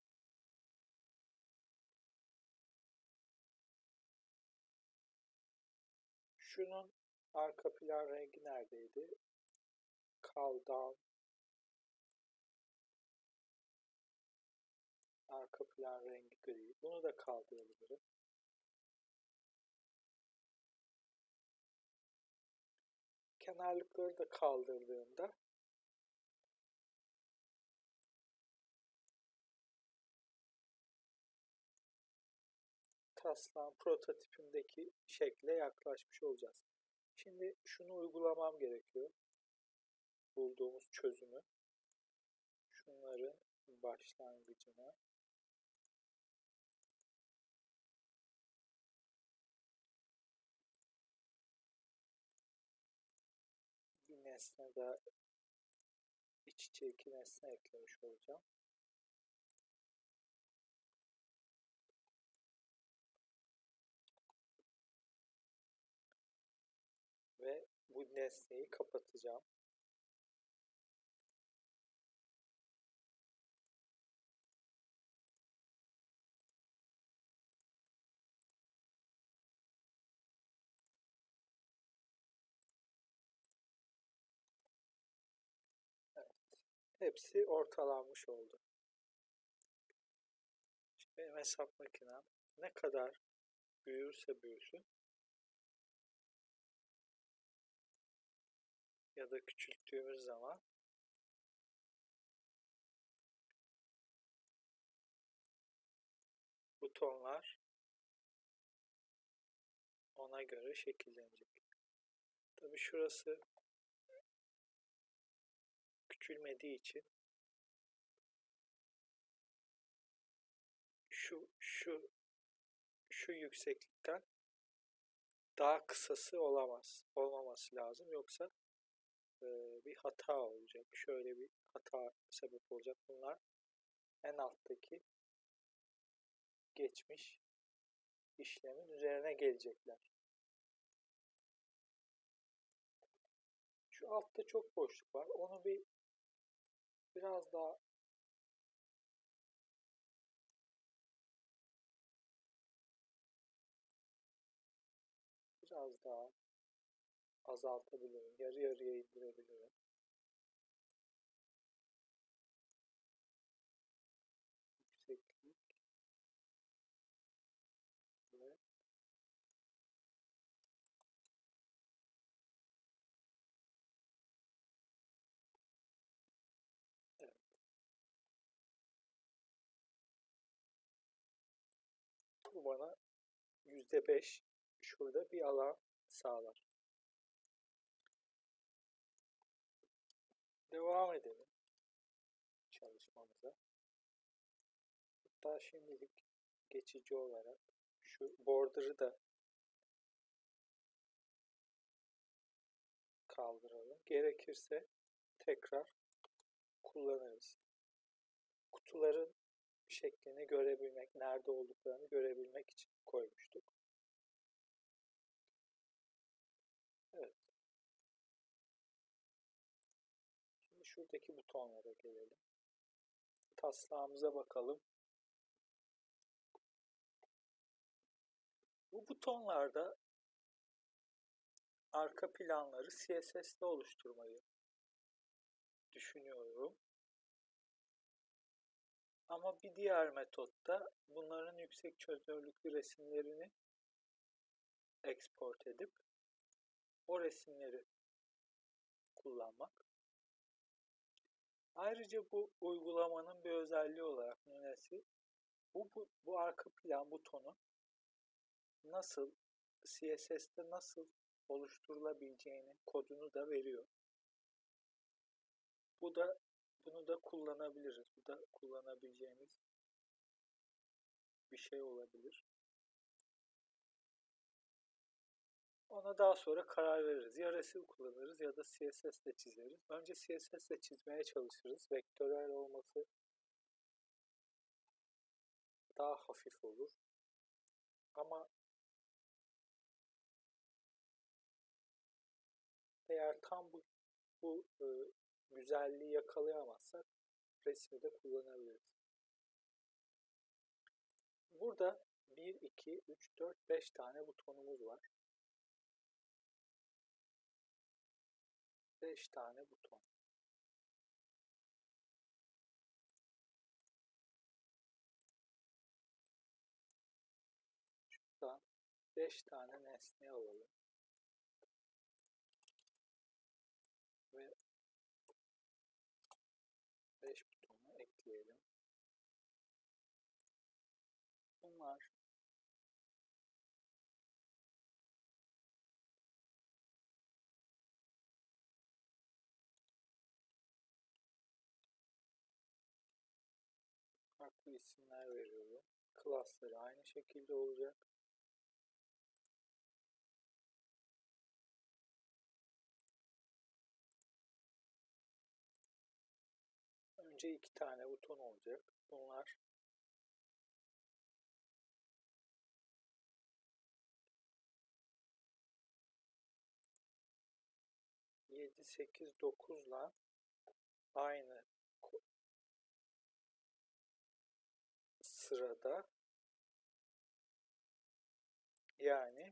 Şunun arka plan rengi neredeydi? Call down. Arka plan rengi gri. Bunu da kaldırabilirim. Kenarlıkları da kaldırdığımda taslağın prototipindeki şekle yaklaşmış olacağız. Şimdi şunu uygulamam gerekiyor. Bulduğumuz çözümü. Şunların başlangıcına bir nesne daha, iç içe iki nesne eklemiş olacağım. Ve bu nesneyi kapatacağım. Evet. Hepsi ortalanmış oldu. Şimdi benim hesap makinem ne kadar büyürse büyüsün ya da küçülttüğümüz zaman butonlar ona göre şekillenecek. Tabii şurası küçülmediği için şu yükseklikten daha kısası olmaması lazım. Yoksa bir hata olacak. Şöyle bir hata sebep olacak. Bunlar en alttaki geçmiş işlemin üzerine gelecekler. Şu altta çok boşluk var. Onu biraz daha azaltabilirim. Yarı yarıya indirebilirim. Yükseklik ve evet. Bu bana %5 şurada bir alan sağlar. Devam edelim çalışmamıza. Hatta şimdilik geçici olarak şu border'ı da kaldıralım. Gerekirse tekrar kullanırız. Kutuların şeklini görebilmek, nerede olduklarını görebilmek için koymuştuk. Evet. şuradaki butonlara gelelim. Taslağımıza bakalım. Bu butonlarda arka planları CSS'de oluşturmayı düşünüyorum. Ama bir diğer metotta bunların yüksek çözünürlüklü resimlerini export edip o resimleri kullanmak. Ayrıca bu uygulamanın bir özelliği olarak Nunesi bu arka plan butonu nasıl CSS'de nasıl oluşturulabileceğini kodunu da veriyor. Bunu da kullanabiliriz. Bu da kullanabileceğimiz bir şey olabilir. Ona daha sonra karar veririz. Ya resim kullanırız ya da CSS ile çizeriz. Önce CSS ile çizmeye çalışırız. Vektörel olması daha hafif olur. Ama eğer tam bu güzelliği yakalayamazsak resmi de kullanabiliriz. Burada 1, 2, 3, 4, 5 tane butonumuz var. 5 tane buton. Şuradan 5 tane nesne alalım. Ve 5 butonu ekleyelim. Bunlar farklı isimler veriyorum. Class'ları aynı şekilde olacak. Önce 2 tane buton olacak. Bunlar yedi, sekiz, 9'la aynı sırada, yani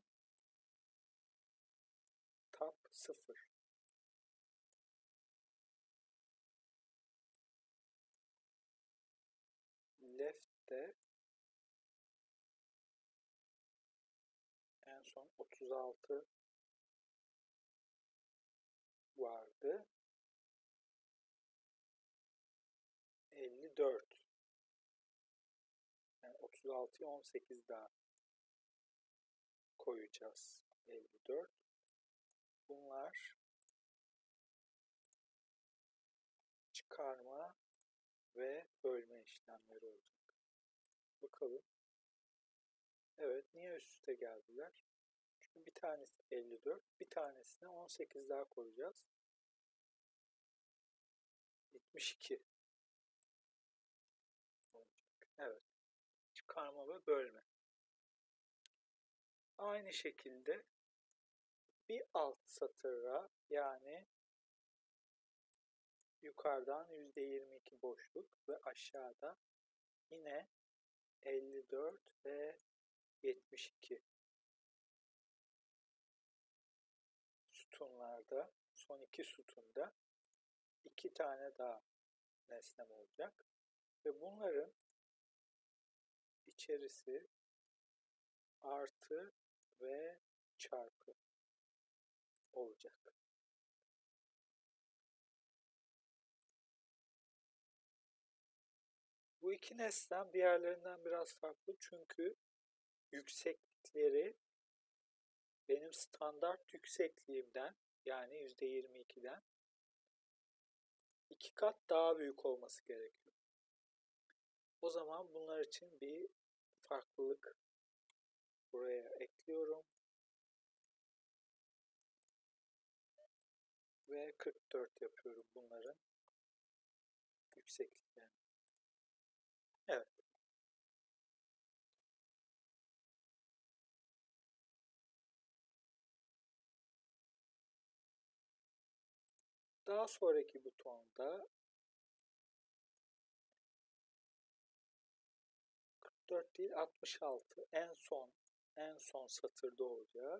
tab 0. Left'te en son 36 vardı. 54. Yani 36'ya 18 daha koyacağız. 54. Bunlar çıkarma ve bölme işlemleri olacak. Bakalım. Evet, niye üst üste geldiler? Çünkü bir tanesi 54, bir tanesine 18 daha koyacağız. 72 olacak. Evet. Çıkarma ve bölme. Aynı şekilde bir alt satıra, yani yukarıdan %22 boşluk ve aşağıda yine 54 ve 72 sütunlarda, son iki sütunda 2 tane daha nesnem olacak ve bunların içerisi artı ve çarpı olacak. Bu iki nesnem diğerlerinden biraz farklı çünkü yükseklikleri benim standart yüksekliğimden, yani %22'den 2 kat daha büyük olması gerekiyor. O zaman bunlar için bir farklılık buraya ekliyorum. Ve 44 yapıyorum bunların yüksekliklerini. Evet. Daha sonraki butonda 44 değil 66 en son satırda olacak.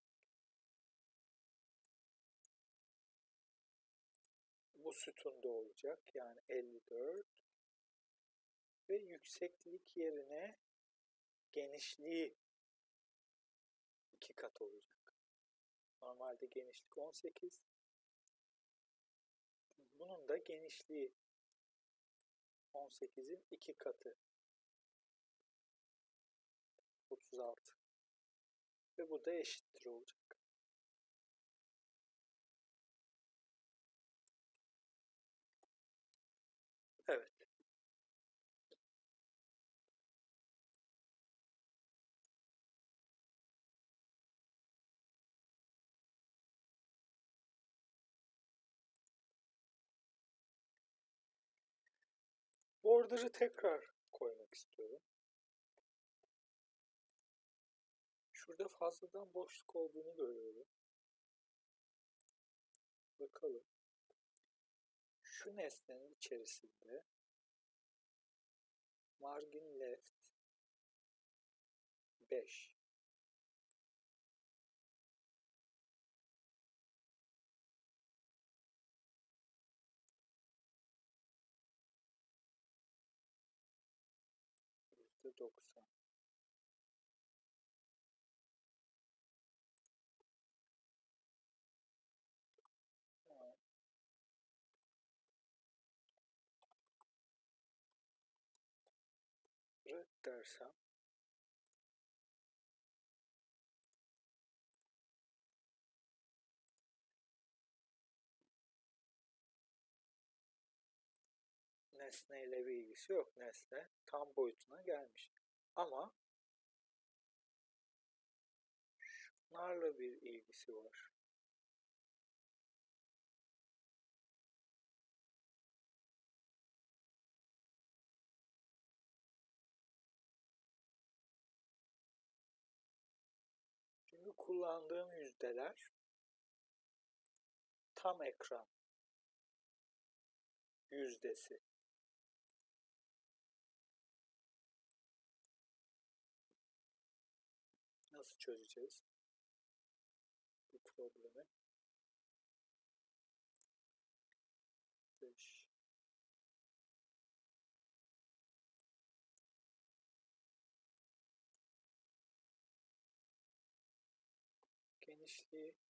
Bu sütunda olacak. Yani 54 ve yükseklik yerine genişliği 2 kat olacak. Normalde genişlik 18. Bunun da genişliği 18'in 2 katı 36. Ve bu da eşittir olacak. Evet. Border'ı tekrar koymak istiyorum. Şurada fazladan boşluk olduğunu görüyorum. Bakalım. Şu nesnenin içerisinde margin left 5. %90. Red dersem nesneyle bir ilgisi yok. Nesne tam boyutuna gelmiş. Ama şunlarla bir ilgisi var. Şimdi kullandığım yüzdeler tam ekran yüzdesi. Nasıl çözeceğiz bu problemi? 5. Genişliği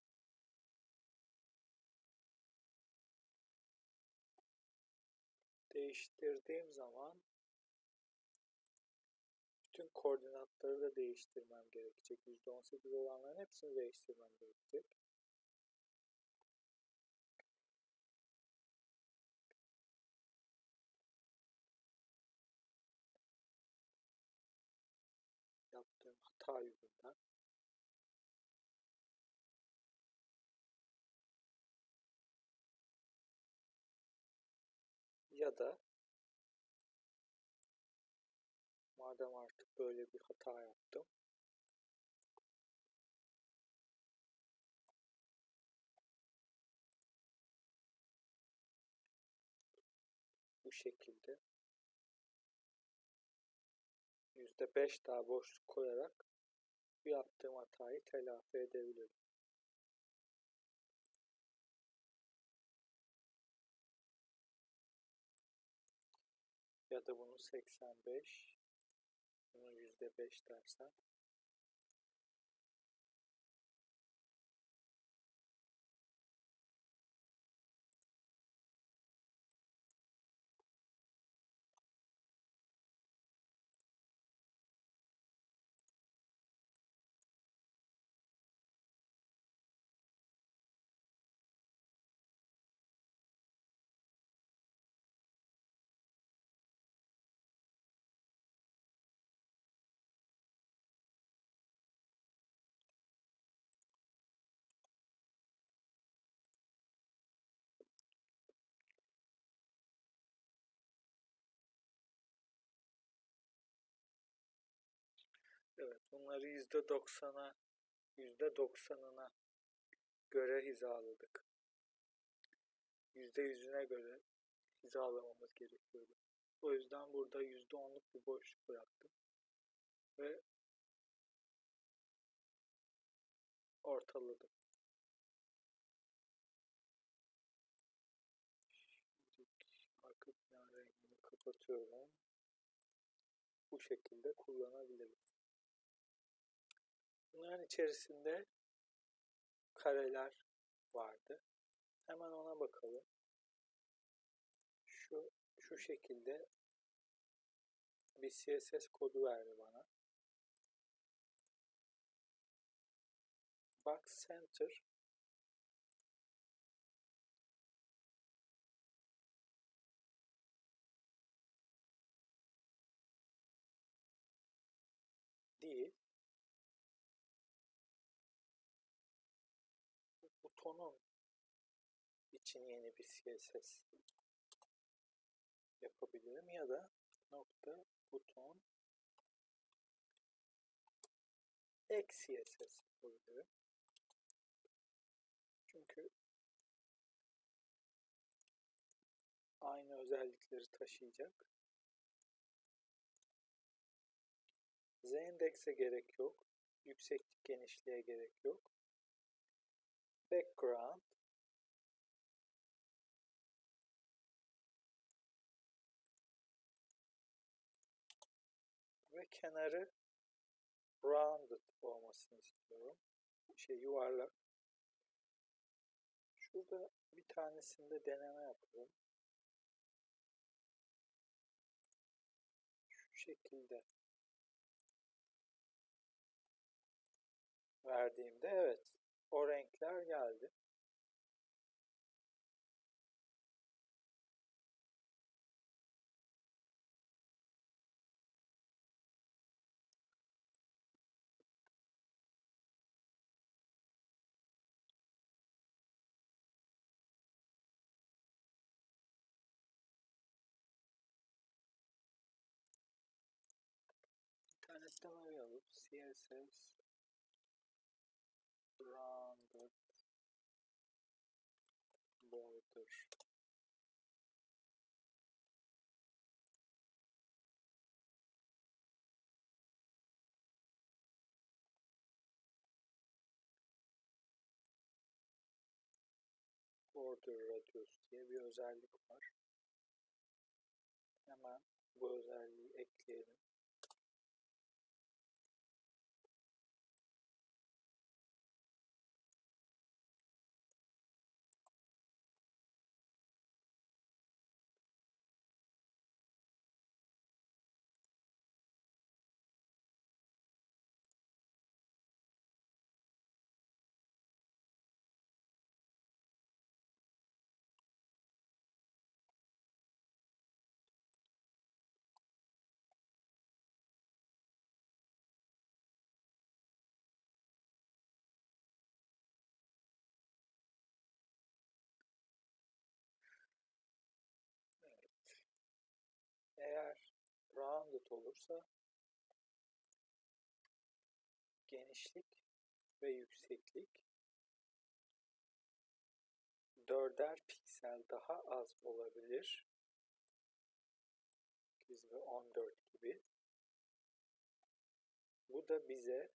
değiştirdiğim zaman bütün koordinatları da değiştirmem gerekecek. %18 olanların hepsini değiştirmem gerekecek. Yaptığım hata yüzünden. Ya da madem artık böyle bir hata yaptım, bu şekilde %5 daha boşluk koyarak bu yaptığım hatayı telafi edebilirim. Ya da bunu 85, bunu %5 dersen evet, bunları %90'ına göre hizaladık. %100'üne göre hizalamamız gerekiyordu. O yüzden burada %10'luk bir boşluk bıraktım ve ortaladım. Arka plan rengini kapatıyorum. Bu şekilde kullanabilirim. Bunların içerisinde kareler vardı. Hemen ona bakalım. Şu şekilde bir CSS kodu verdi bana. Box Center değil. Butonun için yeni bir CSS yapabilirim ya da nokta buton ek CSS yapabilirim. Çünkü aynı özellikleri taşıyacak. Z-index'e gerek yok. Yükseklik genişliğe gerek yok. Background ve kenarı rounded olmasını istiyorum. Yuvarlak. Şurada bir tanesinde deneme yapalım. Şu şekilde verdiğimde evet o renkler geldi. İnternetten arayalım. CSS rounded border radius diye bir özellik var. Hemen bu özelliği ekleyelim. Eğer rounded olursa genişlik ve yükseklik 4'er piksel daha az olabilir. 8 ve 14 gibi. Bu da bize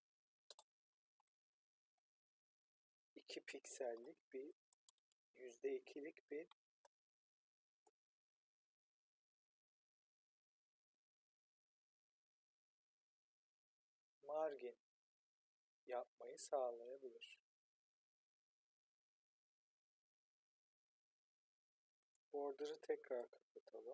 2 piksellik bir %2'lik bir margin yapmayı sağlayabilir. Border'ı tekrar kapatalım.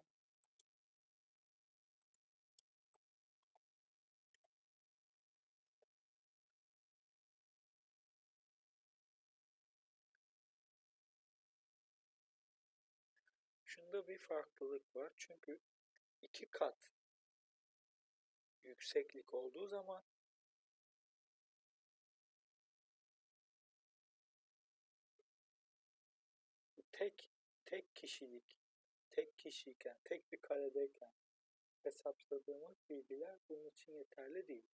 Şunda bir farklılık var. Çünkü 2 kat yükseklik olduğu zaman tek kişiyken, tek bir karedeyken hesapladığımız bilgiler bunun için yeterli değil.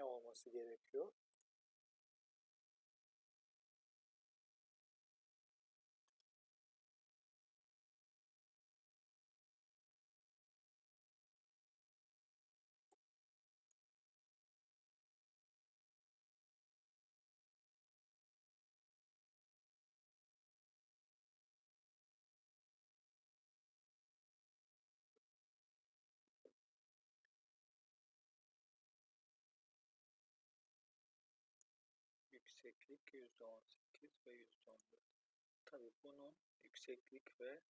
ne olması gerekiyor? Yükseklik %18 ve %14. Tabii bunun yükseklik ve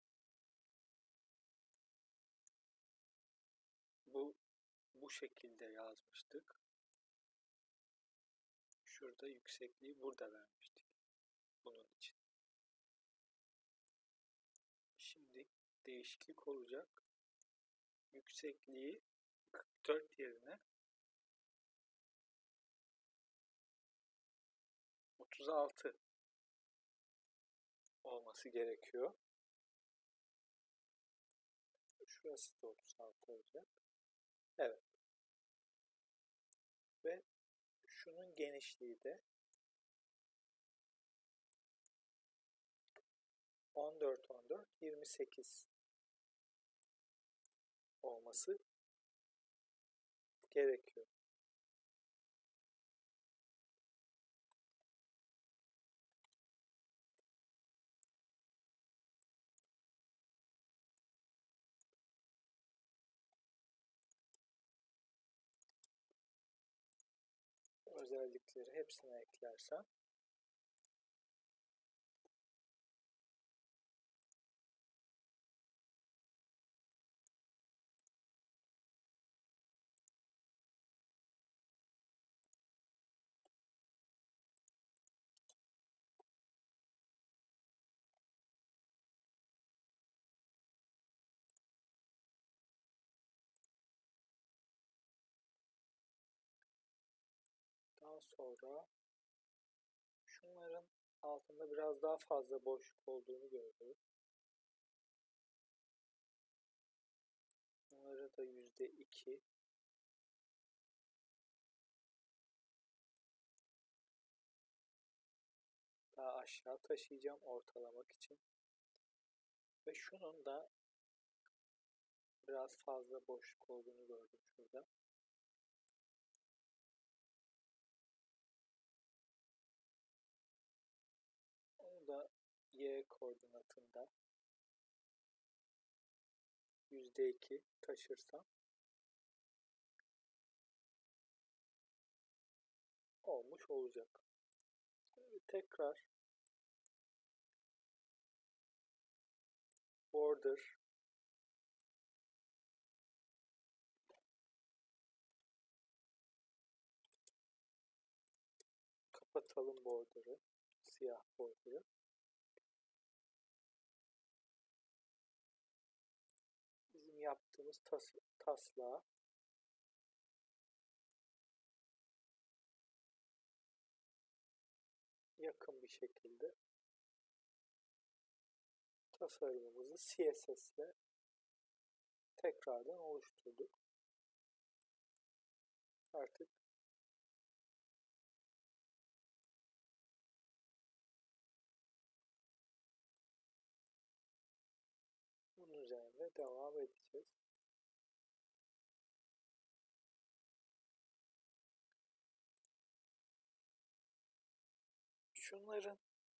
bu şekilde yazmıştık. Şurada yüksekliği burada vermiştik bunun için. Şimdi değişiklik olacak. Yüksekliği 44 yerine 36 olması gerekiyor. Şurası da 36 olacak. Evet. Ve şunun genişliği de 14 14 28 olması gerekiyor. Özellikleri hepsine eklersem daha sonra şunların altında biraz daha fazla boşluk olduğunu gördüm. Bunları da %2 daha aşağı taşıyacağım ortalamak için. Ve şunun da biraz fazla boşluk olduğunu gördüm şurada. Onu da y koordinatında %2 taşırsam olmuş olacak. Tekrar border kapatalım, border'ı, siyah border'ı. Bizim yaptığımız taslağa yakın bir şekilde tasarımımızı CSS ile tekrardan oluşturduk. Artık bunun üzerinde devam edeceğiz. Şunların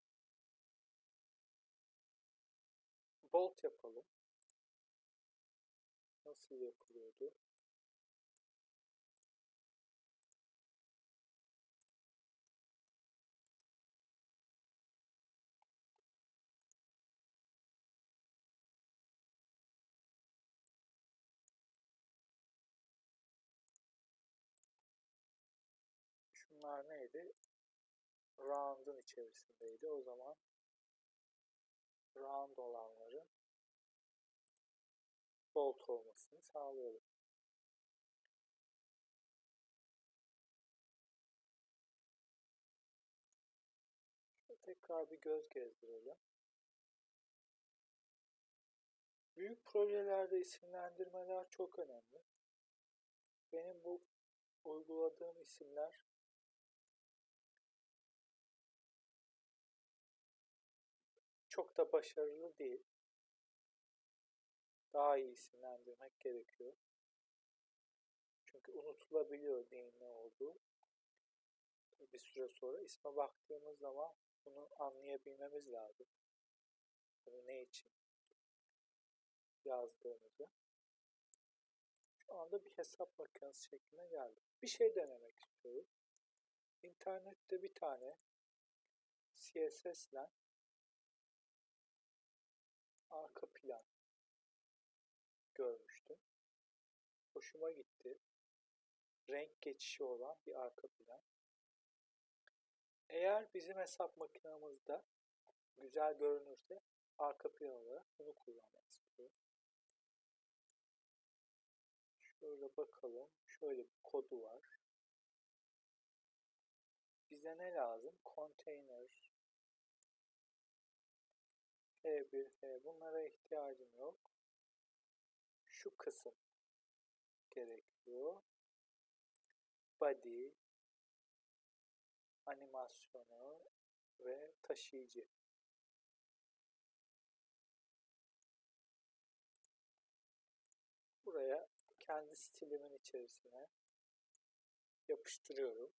bold yapalım. Nasıl yapılıyordu? Şunlar neydi? Round'un içerisindeydi. O zaman round olanların bold olmasını sağlayalım. Tekrar bir göz gezdirelim. Büyük projelerde isimlendirmeler çok önemli. Benim bu uyguladığım isimler çok da başarılı değil. Daha iyi isimlendirmek gerekiyor. Çünkü unutulabiliyor neyin ne olduğu. Bir süre sonra isme baktığımız zaman bunu anlayabilmemiz lazım. Bunu ne için yazdığımızı. Şu anda bir hesap makinesi şekline geldim. Bir şey denemek istiyorum. İnternette bir tane CSS ile arka plan görmüştüm. Hoşuma gitti. Renk geçişi olan bir arka plan. Eğer bizim hesap makinamızda güzel görünürse arka plan olarak bunu kullanmak istiyorum. Şöyle bakalım. Şöyle bir kodu var. Bize ne lazım? Container, H1, H. Bunlara ihtiyacım yok. Şu kısım gerekiyor. Body, animasyonu ve taşıyıcı. Buraya kendi stilimin içerisine yapıştırıyorum.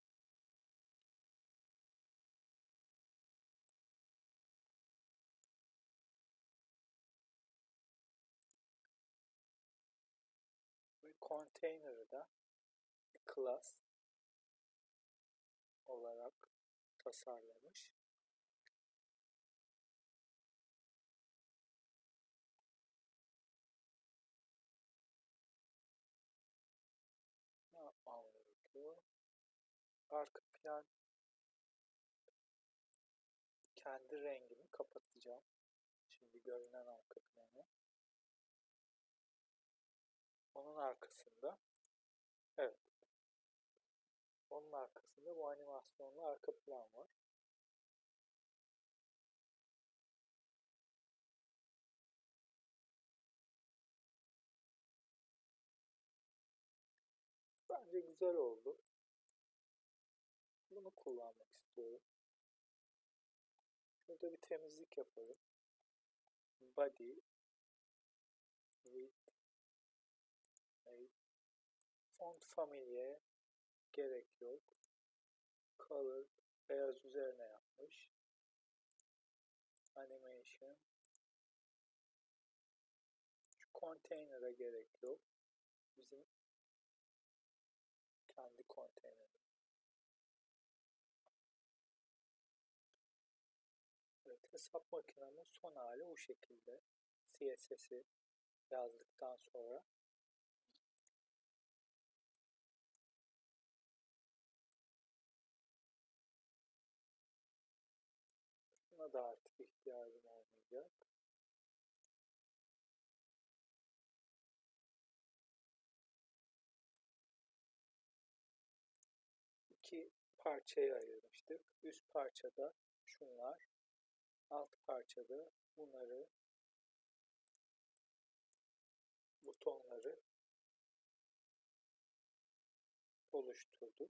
Ve container'ı da class olarak tasarlamış. Ne yapmam gerekiyor? Arka plan kendi rengimi kapatacağım. Şimdi görünen arka planı. Onun arkasında evet. Onun arkasında bu animasyonlu arka plan var. Bence güzel oldu. Bunu kullanmak istiyorum. Şurada bir temizlik yapalım. Body, width, height. Font familye gerek yok. Color beyaz üzerine yapmış. Animation. Şu container'a gerek yok. Bizim kendi konteyner. Evet, hesap makinemin son hali bu şekilde. CSS'i yazdıktan sonra. Buna da artık ihtiyacım olmayacak. İki parçaya ayırmıştık. Üst parçada şunlar, alt parçada bunları, butonları oluşturduk.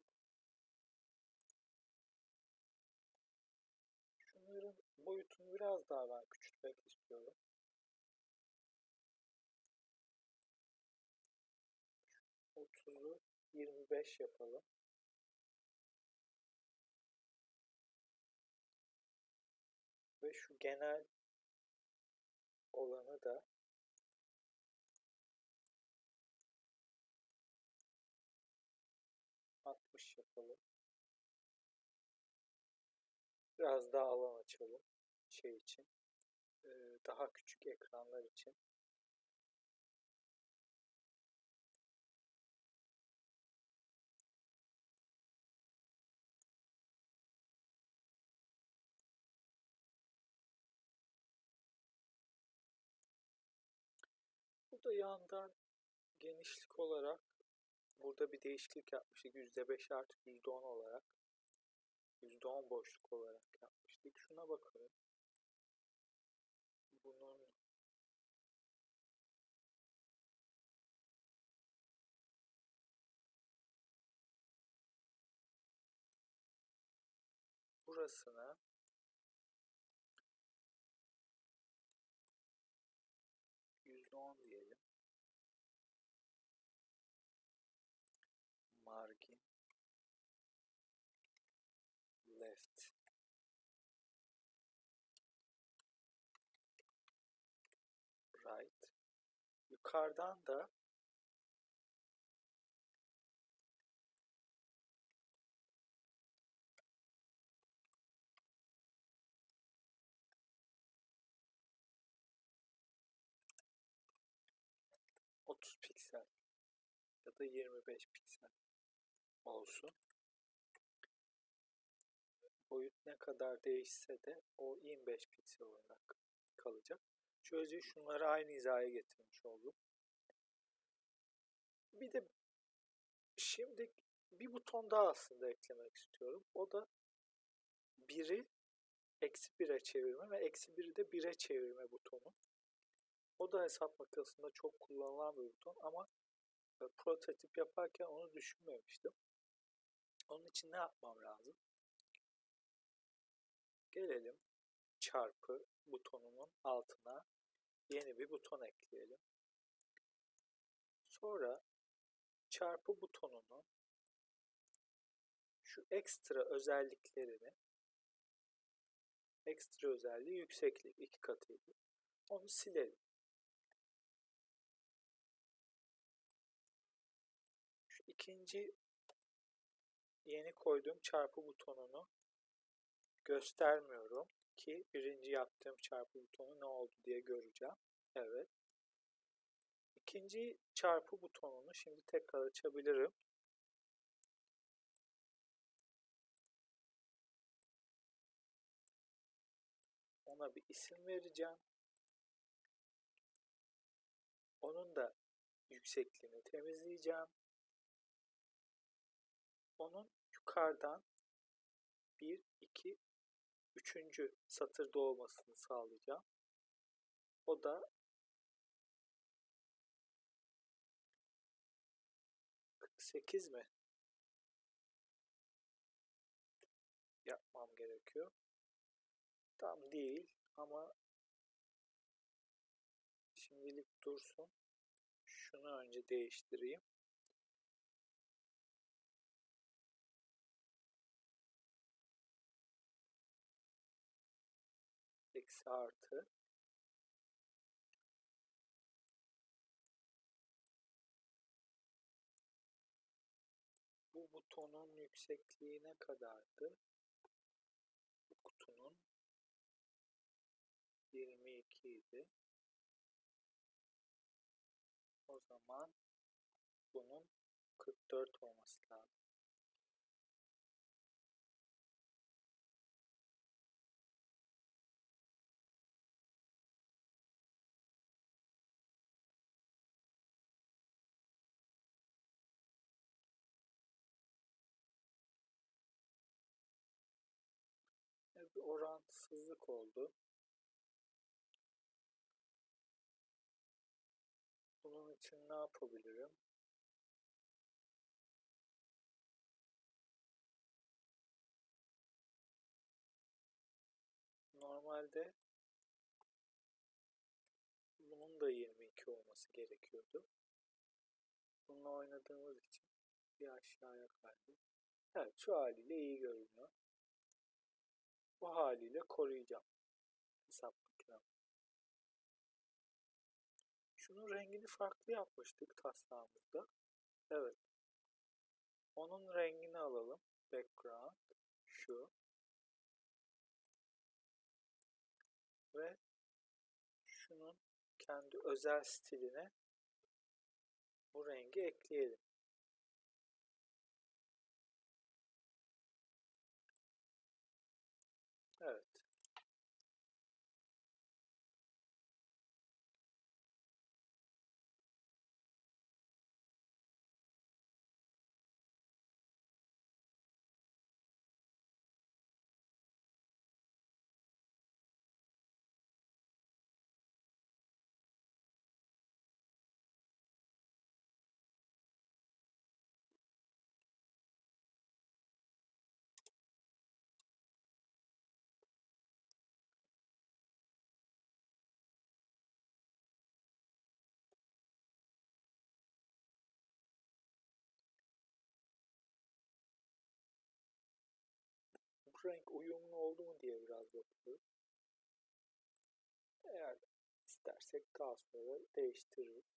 Şunların boyutunu biraz daha ben küçültmek istiyorum. 30'u 25 yapalım. Ve şu genel olanı da 60 yapalım. Biraz daha alan açalım şey için. Daha küçük ekranlar için. Bu da yandan genişlik olarak burada bir değişiklik yapmıştık. %5 artık %10 olarak. %10 boşluk olarak yapmıştık. Şuna bakalım. Bunun burasına %10 diyelim. Margin left right. Yukarıdan da ...30 piksel ya da 25 piksel olsun. Boyut ne kadar değişse de o 25 piksel olarak kalacak. Şöylece şunları aynı hizaya getirmiş oldum. Bir de şimdi bir buton daha aslında eklemek istiyorum. O da 1'i -1'e çevirme ve -1'i de 1'e çevirme butonu. O da hesap makinesinde çok kullanılan bir buton ama prototip yaparken onu düşünmemiştim. Onun için ne yapmam lazım? Gelelim çarpı butonunun altına yeni bir buton ekleyelim. Sonra çarpı butonunun şu ekstra özelliklerini, ekstra özelliği yükseklik 2 katıydı. Onu silelim. Şu ikinci yeni koyduğum çarpı butonunu göstermiyorum ki birinci yaptığım çarpı butonu ne oldu diye göreceğim. Evet. İkinci çarpı butonunu şimdi tekrar açabilirim. Ona bir isim vereceğim. Onun da yüksekliğini temizleyeceğim. Onun yukarıdan 1, 2, 3. satırda olmasını sağlayacağım. O da 48 mi? Yapmam gerekiyor. Tam değil ama şimdilik dursun. Şunu önce değiştireyim. Eksi artı. Bu butonun yüksekliği ne kadardı? Bu kutunun 22 idi. O zaman bunun 44 olması lazım. Bir orantısızlık oldu. Bunun için ne yapabilirim? Normalde bunun da 22 olması gerekiyordu. Bununla oynadığımız için bir aşağıya kaydı. Evet, şu haliyle iyi görünüyor. Bu haliyle koruyacağım hesap makinem. Şunun rengini farklı yapmıştık taslağımızda. Evet. Onun rengini alalım. Background şu. Ve şunun kendi özel stiline bu rengi ekleyelim. Evet. çok renk uyumlu oldu mu diye biraz bakıyoruz. Eğer istersek daha sonra değiştiririz.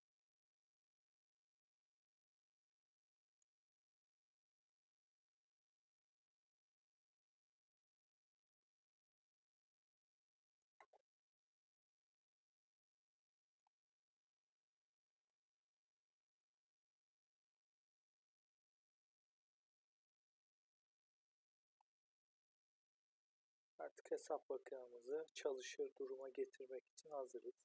Artık hesap makinamızı çalışır duruma getirmek için hazırız.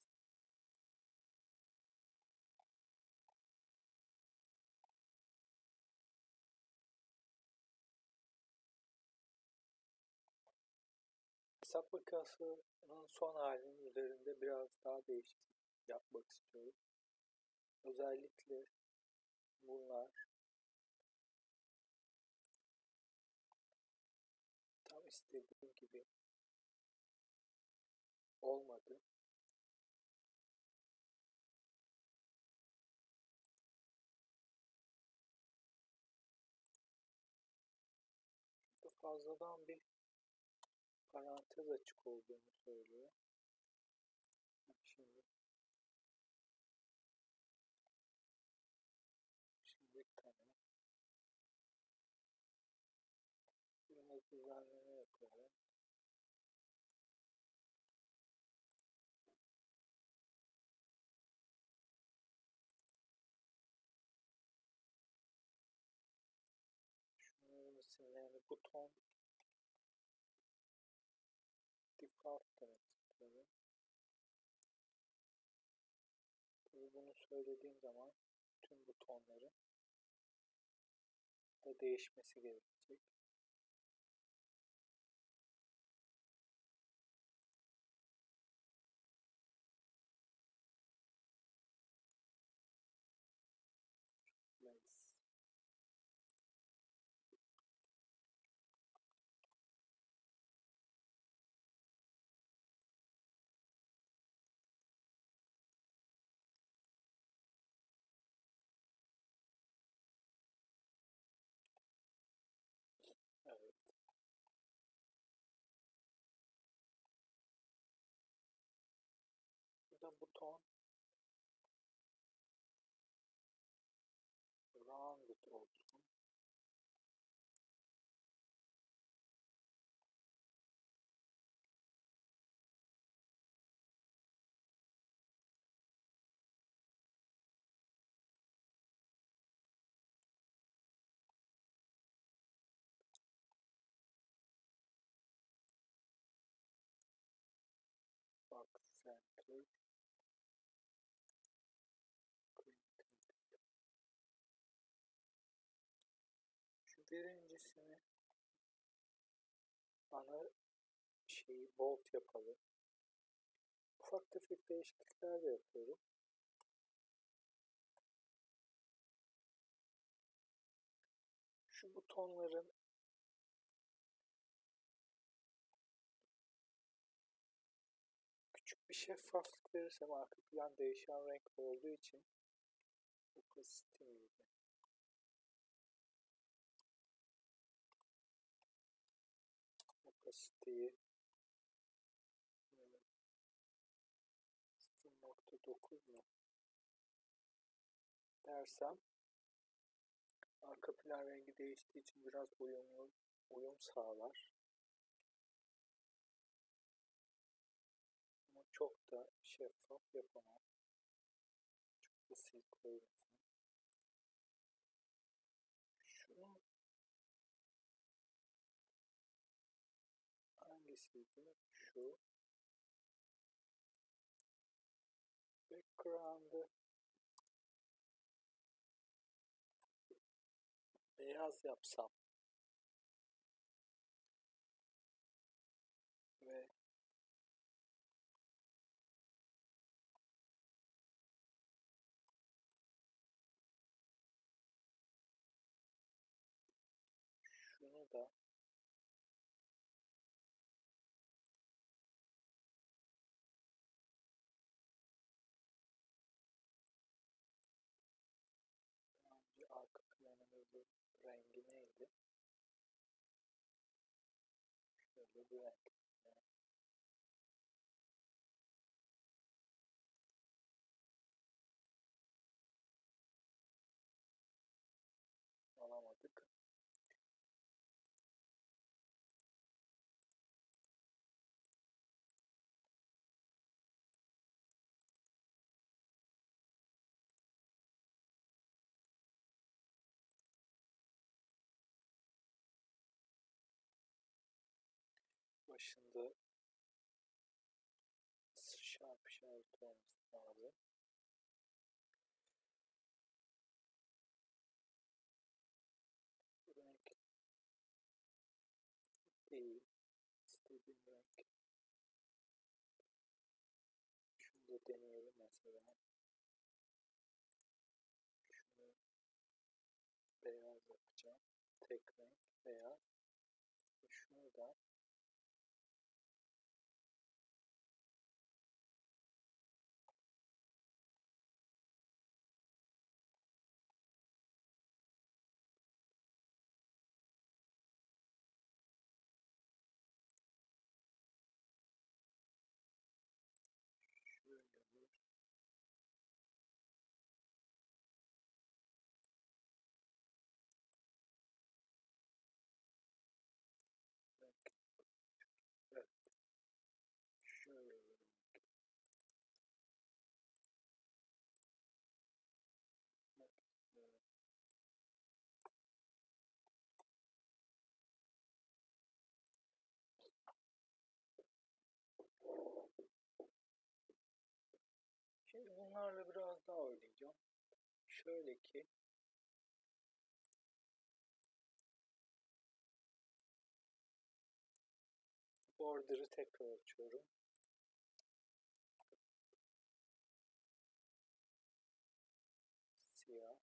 Hesap makinesinin son halinin üzerinde biraz daha değişiklik yapmak istiyorum. Özellikle bunlar tam istediğim gibi olmadı. Fazladan bir parantez açık olduğunu söylüyor. Şimdi tamam. Biraz düzenleme yapalım. Şunların isimlerini buton default demek istiyorum. Bunu söylediğim zaman tüm butonların da değişmesi gerekecek. Place. Evet. Burada buton rounded olsun. Box center. Şu birincisini ana şeyi bold yapalım. Ufak tefek değişiklikler de yapıyorum. Şu butonların küçük bir şeffaflık verirsem arka plan değişen renk olduğu için opacity miydi? Opacity'yi 0.9 mu dersem arka plan rengi değiştiği için biraz uyum sağlar. Ama çok da şeffaf yapamam. Çok da sil koymasın. Şunun hangisiydi? Şu. Background'ı beyaz yapsam ve şunu da arka planımızın rengi neydi? farklı renk. Alamadık. Başında sharp işareti olması lazım. Bu renk değil. İstediğim renk. Şunu da deneyelim mesela. Şunu beyaz yapacağım. Tek renk beyaz. Şunu da şöyle bir renk. Evet. Şöyle bir renk. Evet. Şimdi bunlarla biraz daha oynayacağım. Şöyle ki border'ı tekrar açıyorum. Siyah.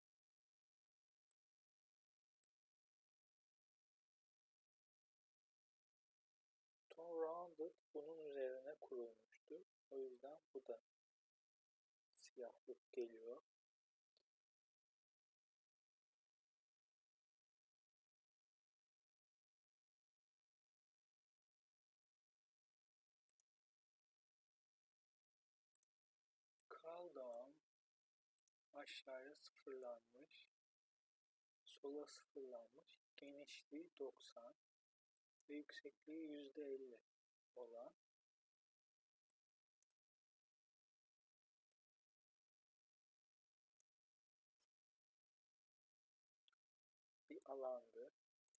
Ton rounded bunun üzerine kurulmuştu. O yüzden bu da siyahlık geliyor. Curl down aşağıya sıfırlanmış. Sola sıfırlanmış. Genişliği 90 ve yüksekliği %50 olan bir alandı.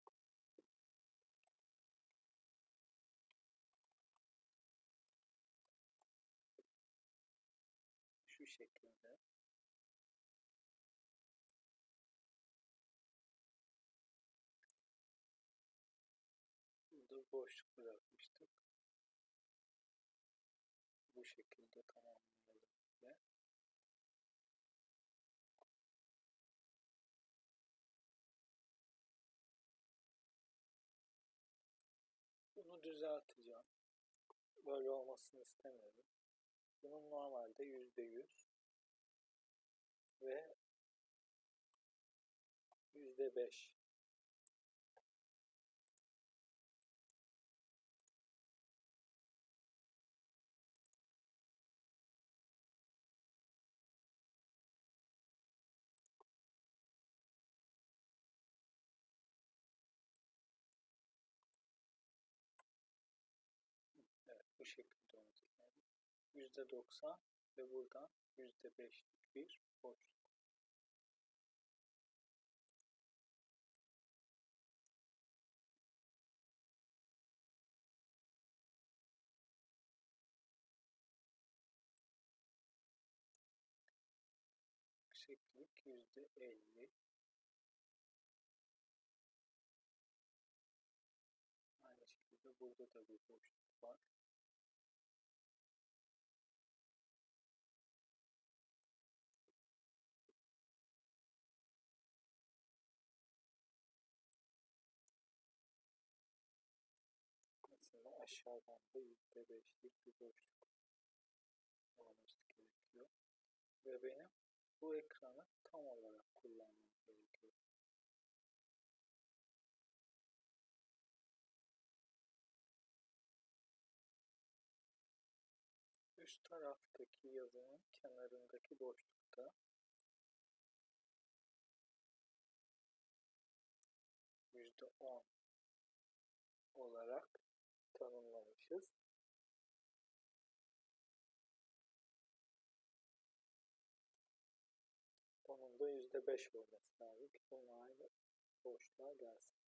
Şu şekilde. Burada boşluk bırakmıştık. Bu şekilde tamamlayalım ve bunu düzelteceğim. Böyle olmasını istemiyorum. Bunun normalde %100 ve %5 evet, bu şekilde olacak. Yani %90 ve buradan %5'lik bir boşluk. Yükseklik %50. Aynı şekilde burada da bir boşluk var. Mesela aşağıdan da %5'lik bir boşluk olması gerekiyor. Ve benim bu ekranı tam olarak kullanmam gerekiyor. üst taraftaki yazının kenarındaki boşlukta %10 olarak tanımlamışız. Onun da %5 olması lazım ki bunun aynı boşluğa gelsin.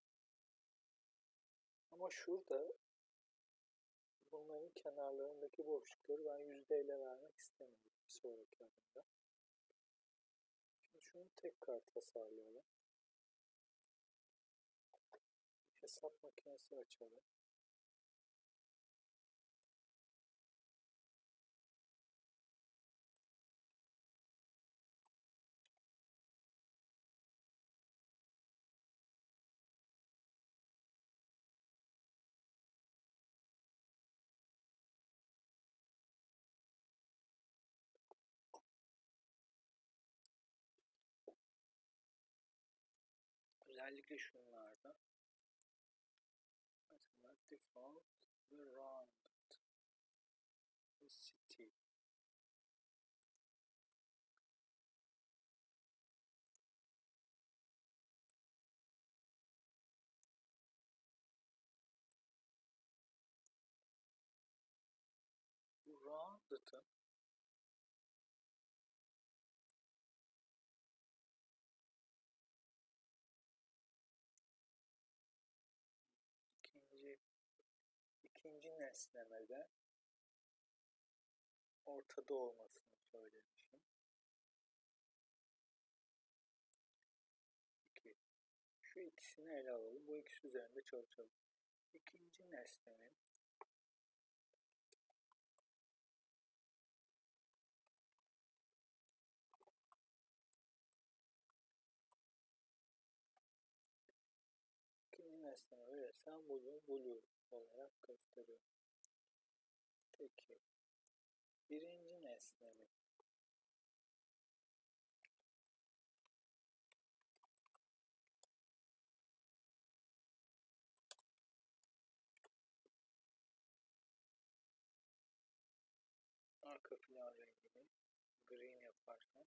Ama şurada bunların kenarlarındaki boşlukları ben yüzdeyle vermek istemiyorum bir sonraki adımda. Şimdi şunu tekrar tasarlayalım. Hesap makinesi açalım. Özellikle şunlarda mesela default ve rounded ve city. Bu rounded'ın ikinci nesnemede ortada olmasını söylemişim. Şu ikisini ele alalım. Bu ikisi üzerinde çalışalım. İkinci nesnenin verirsem bunu blue olarak gösteriyorum. Peki birinci nesnenin arka plan rengini green yaparsam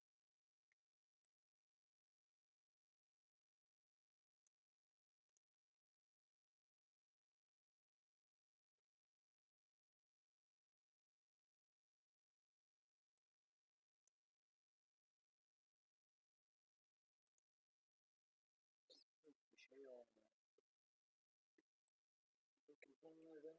bir şey olmuyor. Peki bunların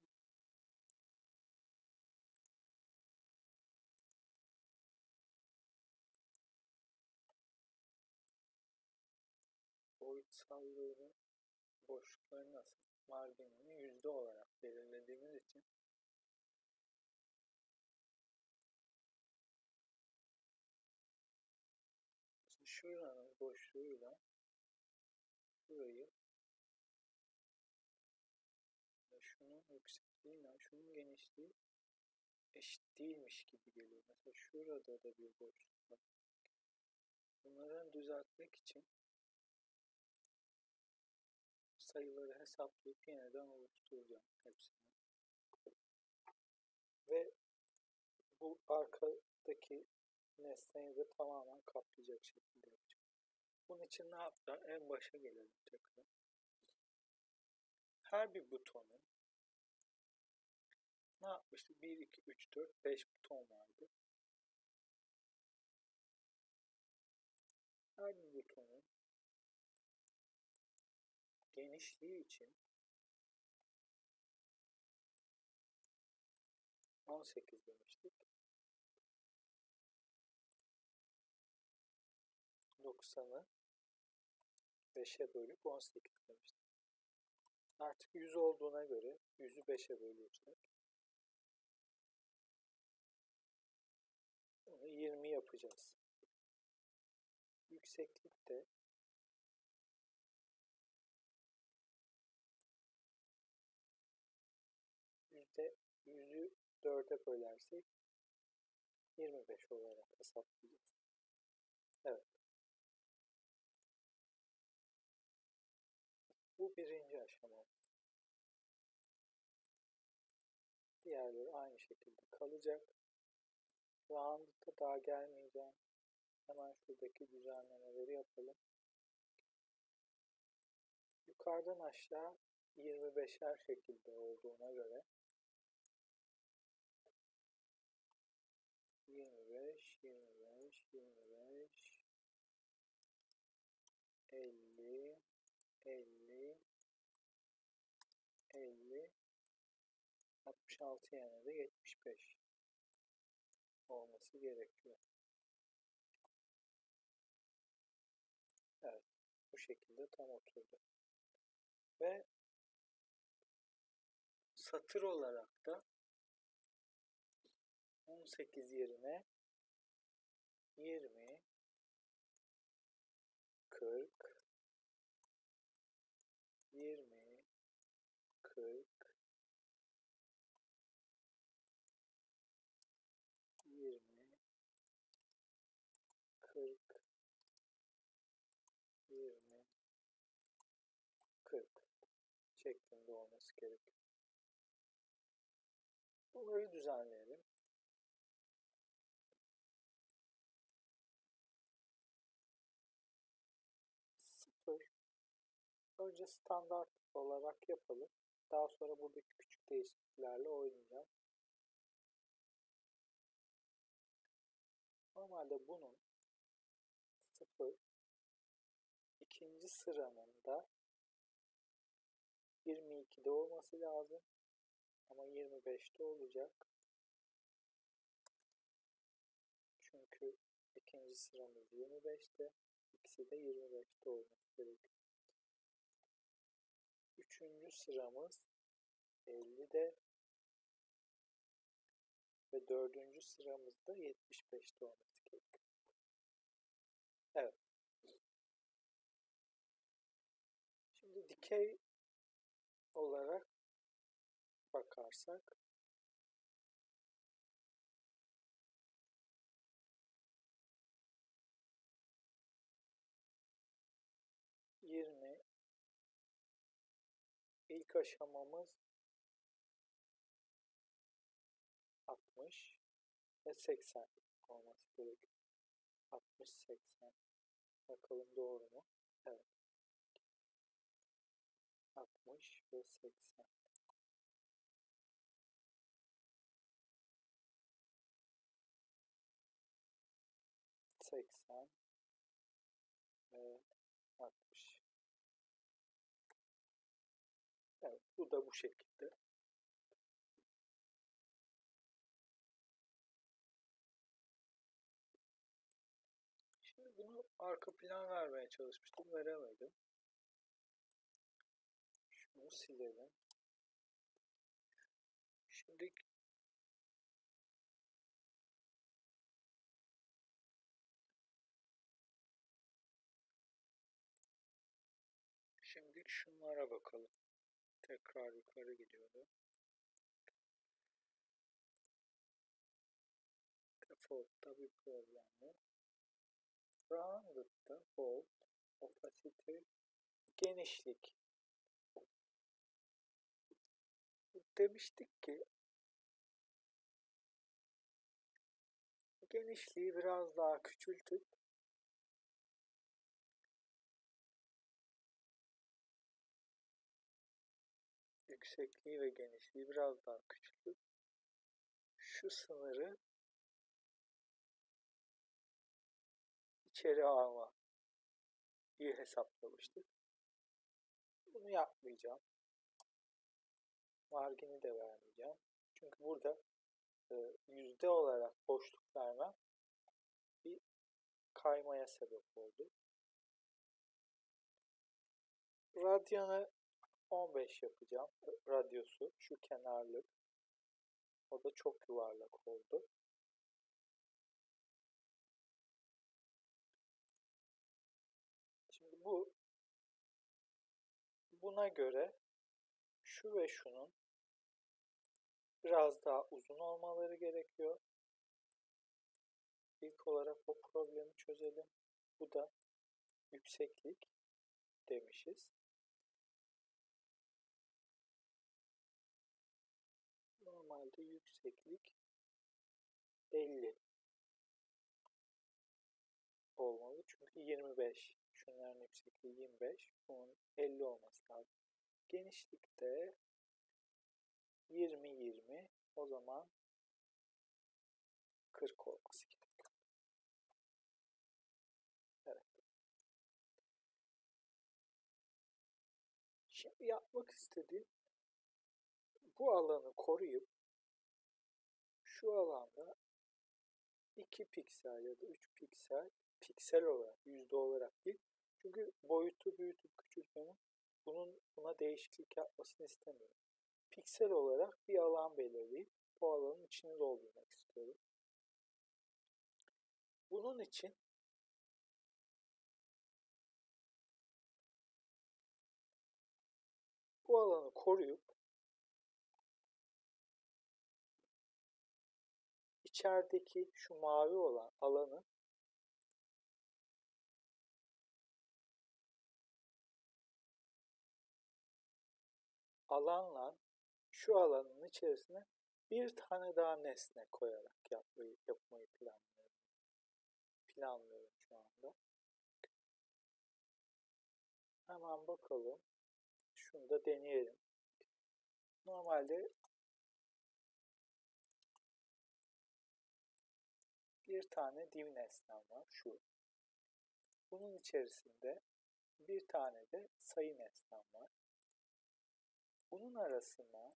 boyutsallığını, boşlukları nasıl? Marginini yüzde olarak belirlediğimiz için şuranın boşluğuyla burayı ve şunun yüksekliğiyle şunun genişliği eşit değilmiş gibi geliyor. Mesela şurada da bir boşluk var. Bunları düzeltmek için sayıları hesaplayıp yeniden oluşturacağım hepsini. Ve bu arkadaki nesneyi de tamamen kaplayacak şekilde yapacağım. Bunun için ne yapacağım? En başa gelelim tekrar. Her bir butonun ne yapmıştık? 1, 2, 3, 4, 5 buton vardı. Her bir butonun genişliği için 18 demiştik. 90'ı 5'e bölüp 18 demiştik. Artık 100 olduğuna göre 100'ü 5'e bölüyorsak onu 20 yapacağız. Yükseklik de %100'ü 4'e bölersek 25 olarak hesaplayacağız. Evet. Bu birinci aşama. Diğerleri aynı şekilde kalacak. Rounded'a daha gelmeyeceğim. Hemen şuradaki düzenlemeleri yapalım. Yukarıdan aşağı 25'er şekilde olduğuna göre 25, 25, 25, 50, 50, 50, 66 yani de 75 olması gerekiyor. Evet, bu şekilde tam oturdu. Ve satır olarak da 18 yerine 20, 40, 20, 40, 20, 40, 20, 40 şeklinde olması gerekiyor. Bunları düzenleyelim. Sıfır. Önce standart olarak yapalım. Daha sonra buradaki küçük değişikliklerle oynayacağım. Normalde bunun 0 ikinci sıranın da 22'de olması lazım. Ama 25'te olacak. Çünkü ikinci sıramız 25'te. İkisi de 25'te olması gerekiyor. Üçüncü sıramız 50'de. Ve dördüncü sıramızda 75'te olması gerekiyor. Evet. Şimdi dikey olarak bakarsak ilk aşamamız 60 ve 80 olması gerekiyor. 60-80. Bakalım doğru mu? Evet. 60 ve 80. 80 ve 60. Evet, bu da bu şekilde. Şimdi bunu arka plan vermeye çalışmıştım, veremedim. Şunu silelim. Şimdi şunlara bakalım. Tekrar yukarı gidiyorum. Default'ta bir problem yok. Rounded'da bold, opacity, genişlik. Demiştik ki genişliği biraz daha küçültüp yüksekliği ve genişliği biraz daha küçültüp şu sınırı içeri alma diye hesaplamıştık. Bunu yapmayacağım. Margini de vermeyeceğim. Çünkü burada yüzde olarak boşluk vermem bir kaymaya sebep oldu. Radyanı 15 yapacağım. Radyosu şu kenarlık. O da çok yuvarlak oldu. Şimdi buna göre şu ve şunun biraz daha uzun olmaları gerekiyor. İlk olarak o problemi çözelim. Bu da yükseklik demişiz. Normalde yükseklik 50. olmalı. Çünkü 25. Şunların yüksekliği 25. Bunun 50 olması lazım. Genişlik de 20-20. O zaman 40 olması gerekiyor. Evet. Şimdi yapmak istediğim bu alanı koruyup şu alanda 2 piksel ya da 3 piksel olarak, yüzde olarak değil. Çünkü boyutu büyütüp küçültmenin buna değişiklik yapmasını istemiyorum. Piksel olarak bir alan belirleyip bu alanın içini doldurmak istiyorum. Bunun için bu alanı koruyup içerideki şu mavi olan alanı alanla şu alanın içerisine bir tane daha nesne koyarak yapmayı planlıyorum şu anda. Hemen bakalım. Şunu da deneyelim. Normalde bir tane div nesnem var. Şu. Bunun içerisinde bir tane de sayı nesnem var. Bunun arasına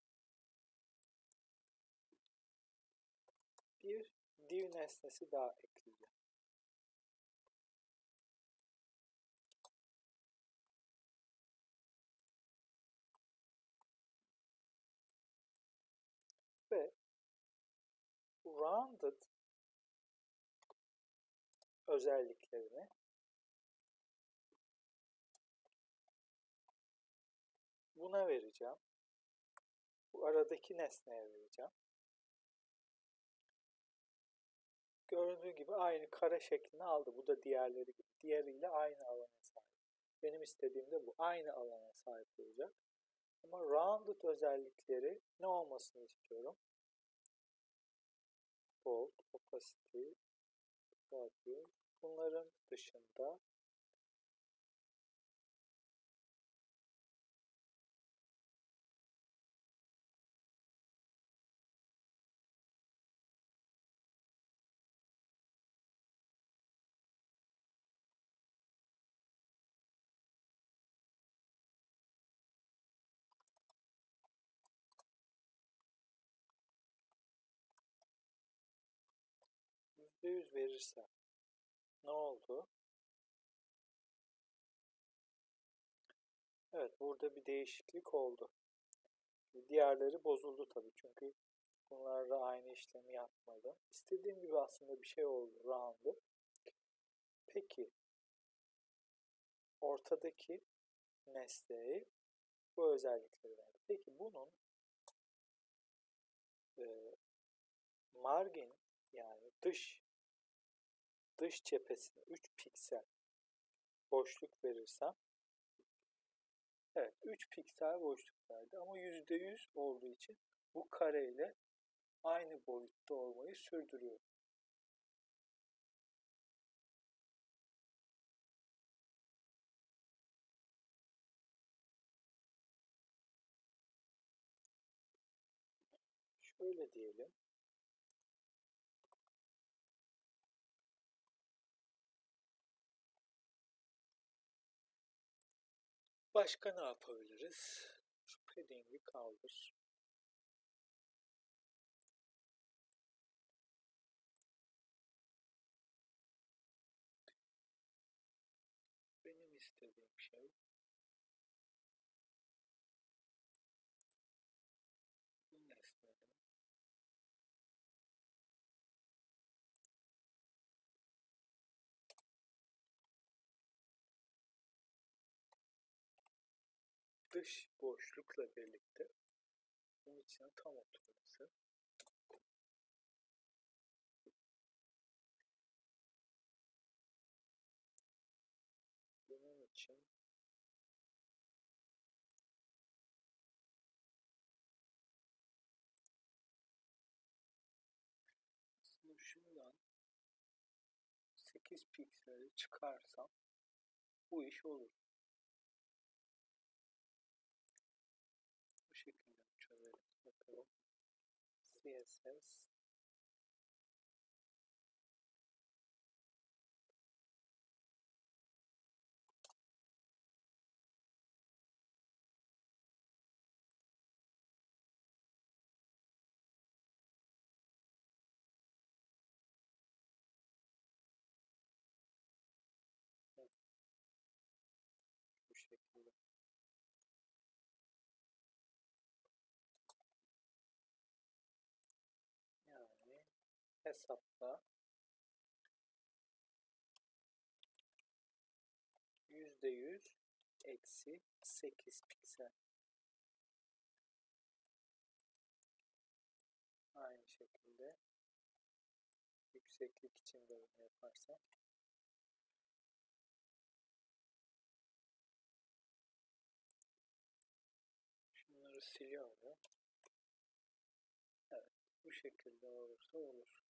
bir div nesnesi daha ekleyeceğim. Ve rounded özelliklerini buna vereceğim. Bu aradaki nesneye vereceğim. Gördüğün gibi aynı kare şeklini aldı. Bu da diğerleri gibi. Diğeriyle aynı alana sahip. Benim istediğim de bu. Aynı alana sahip olacak. Ama rounded özellikleri ne olmasını istiyorum? Bold, opacity, value. Bunların dışında %100 verirsem ne oldu? Evet, burada bir değişiklik oldu. Diğerleri bozuldu tabii çünkü bunlarla aynı işlemi yapmadım. İstediğim gibi aslında bir şey oldu round'u. Peki ortadaki nesneye bu özellikleri verdi. Peki bunun margin yani dış cephesine 3 piksel boşluk verirsem evet 3 piksel boşluk verdi ama %100 olduğu için bu kareyle aynı boyutta olmayı sürdürüyor. Şöyle diyelim. Başka ne yapabiliriz? Şu padding'i kaldır. Benim istediğim şey bu nesnenin dış boşlukla birlikte bunun içine tam oturması. Bunun için aslında şundan 8 pikseli çıkarsam bu iş olur. Bu şekilde çözelim. Bakalım. CSS bu şekilde. Yani hesapta %100 eksi 8 piksel. Aynı şekilde yükseklik için de bunu yaparsam şunları siliyorum. Evet, bu şekilde olursa olur.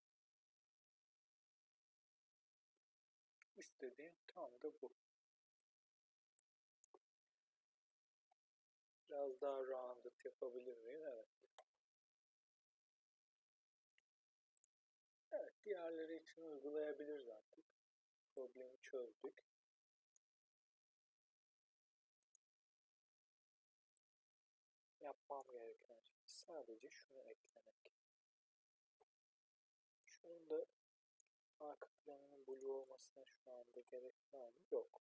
İstediğim tam da bu. Biraz daha rounded yapabilir miyim? Evet. Evet, diğerleri için uygulayabiliriz artık. Problemi çözdük. Yapmam gereken şey sadece şunu eklemek. Şunun da arka planının blue olmasına şu anda gerek var mı? Yok.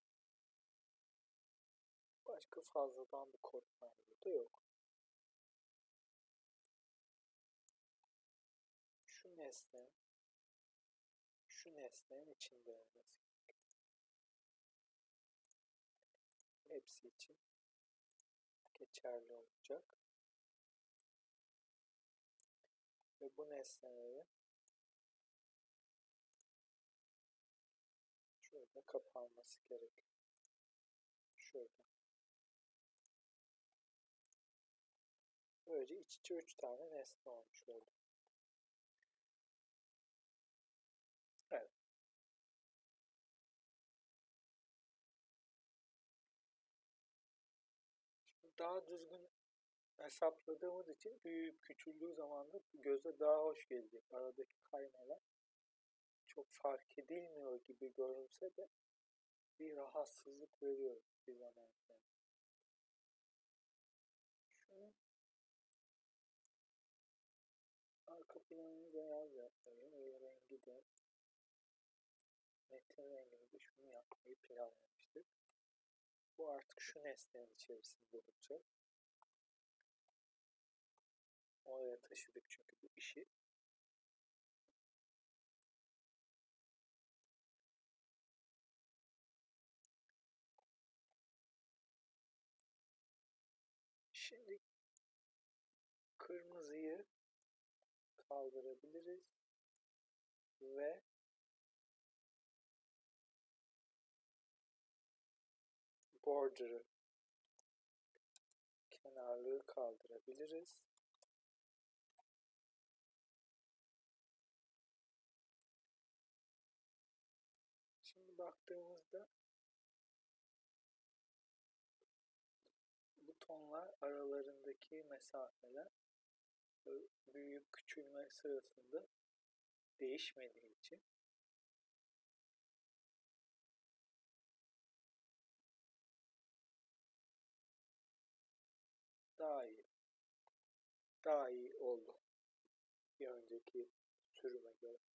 Başka fazladan bir kod var burada? Yok. Şu nesnenin içinde olması. Hepsi için geçerli olacak. Ve bu nesnelerin şurada kapanması gerekiyor. Şurada. Böylece iç içe 3 tane nesne olmuş oldu. Evet. Şimdi daha düzgün hesapladığımız için büyüyüp küçüldüğü zaman da göze daha hoş gelecek. Aradaki kaymalar çok fark edilmiyor gibi görünse de bir rahatsızlık veriyor bir zaman sonra. Şunun arka planını beyaz yapmayı ve rengi de metin rengini de şunu yapmayı planlamıştık. Bu artık şu nesnenin içerisinde olacak. Oraya taşıdık çünkü bu işi. Şimdi kırmızıyı kaldırabiliriz ve border'ı, kenarlığı kaldırabiliriz. Şimdi baktığımızda bu tonlar aralarındaki mesafeler büyüyüp küçülme sırasında değişmediği için daha iyi oldu bir önceki sürüme göre.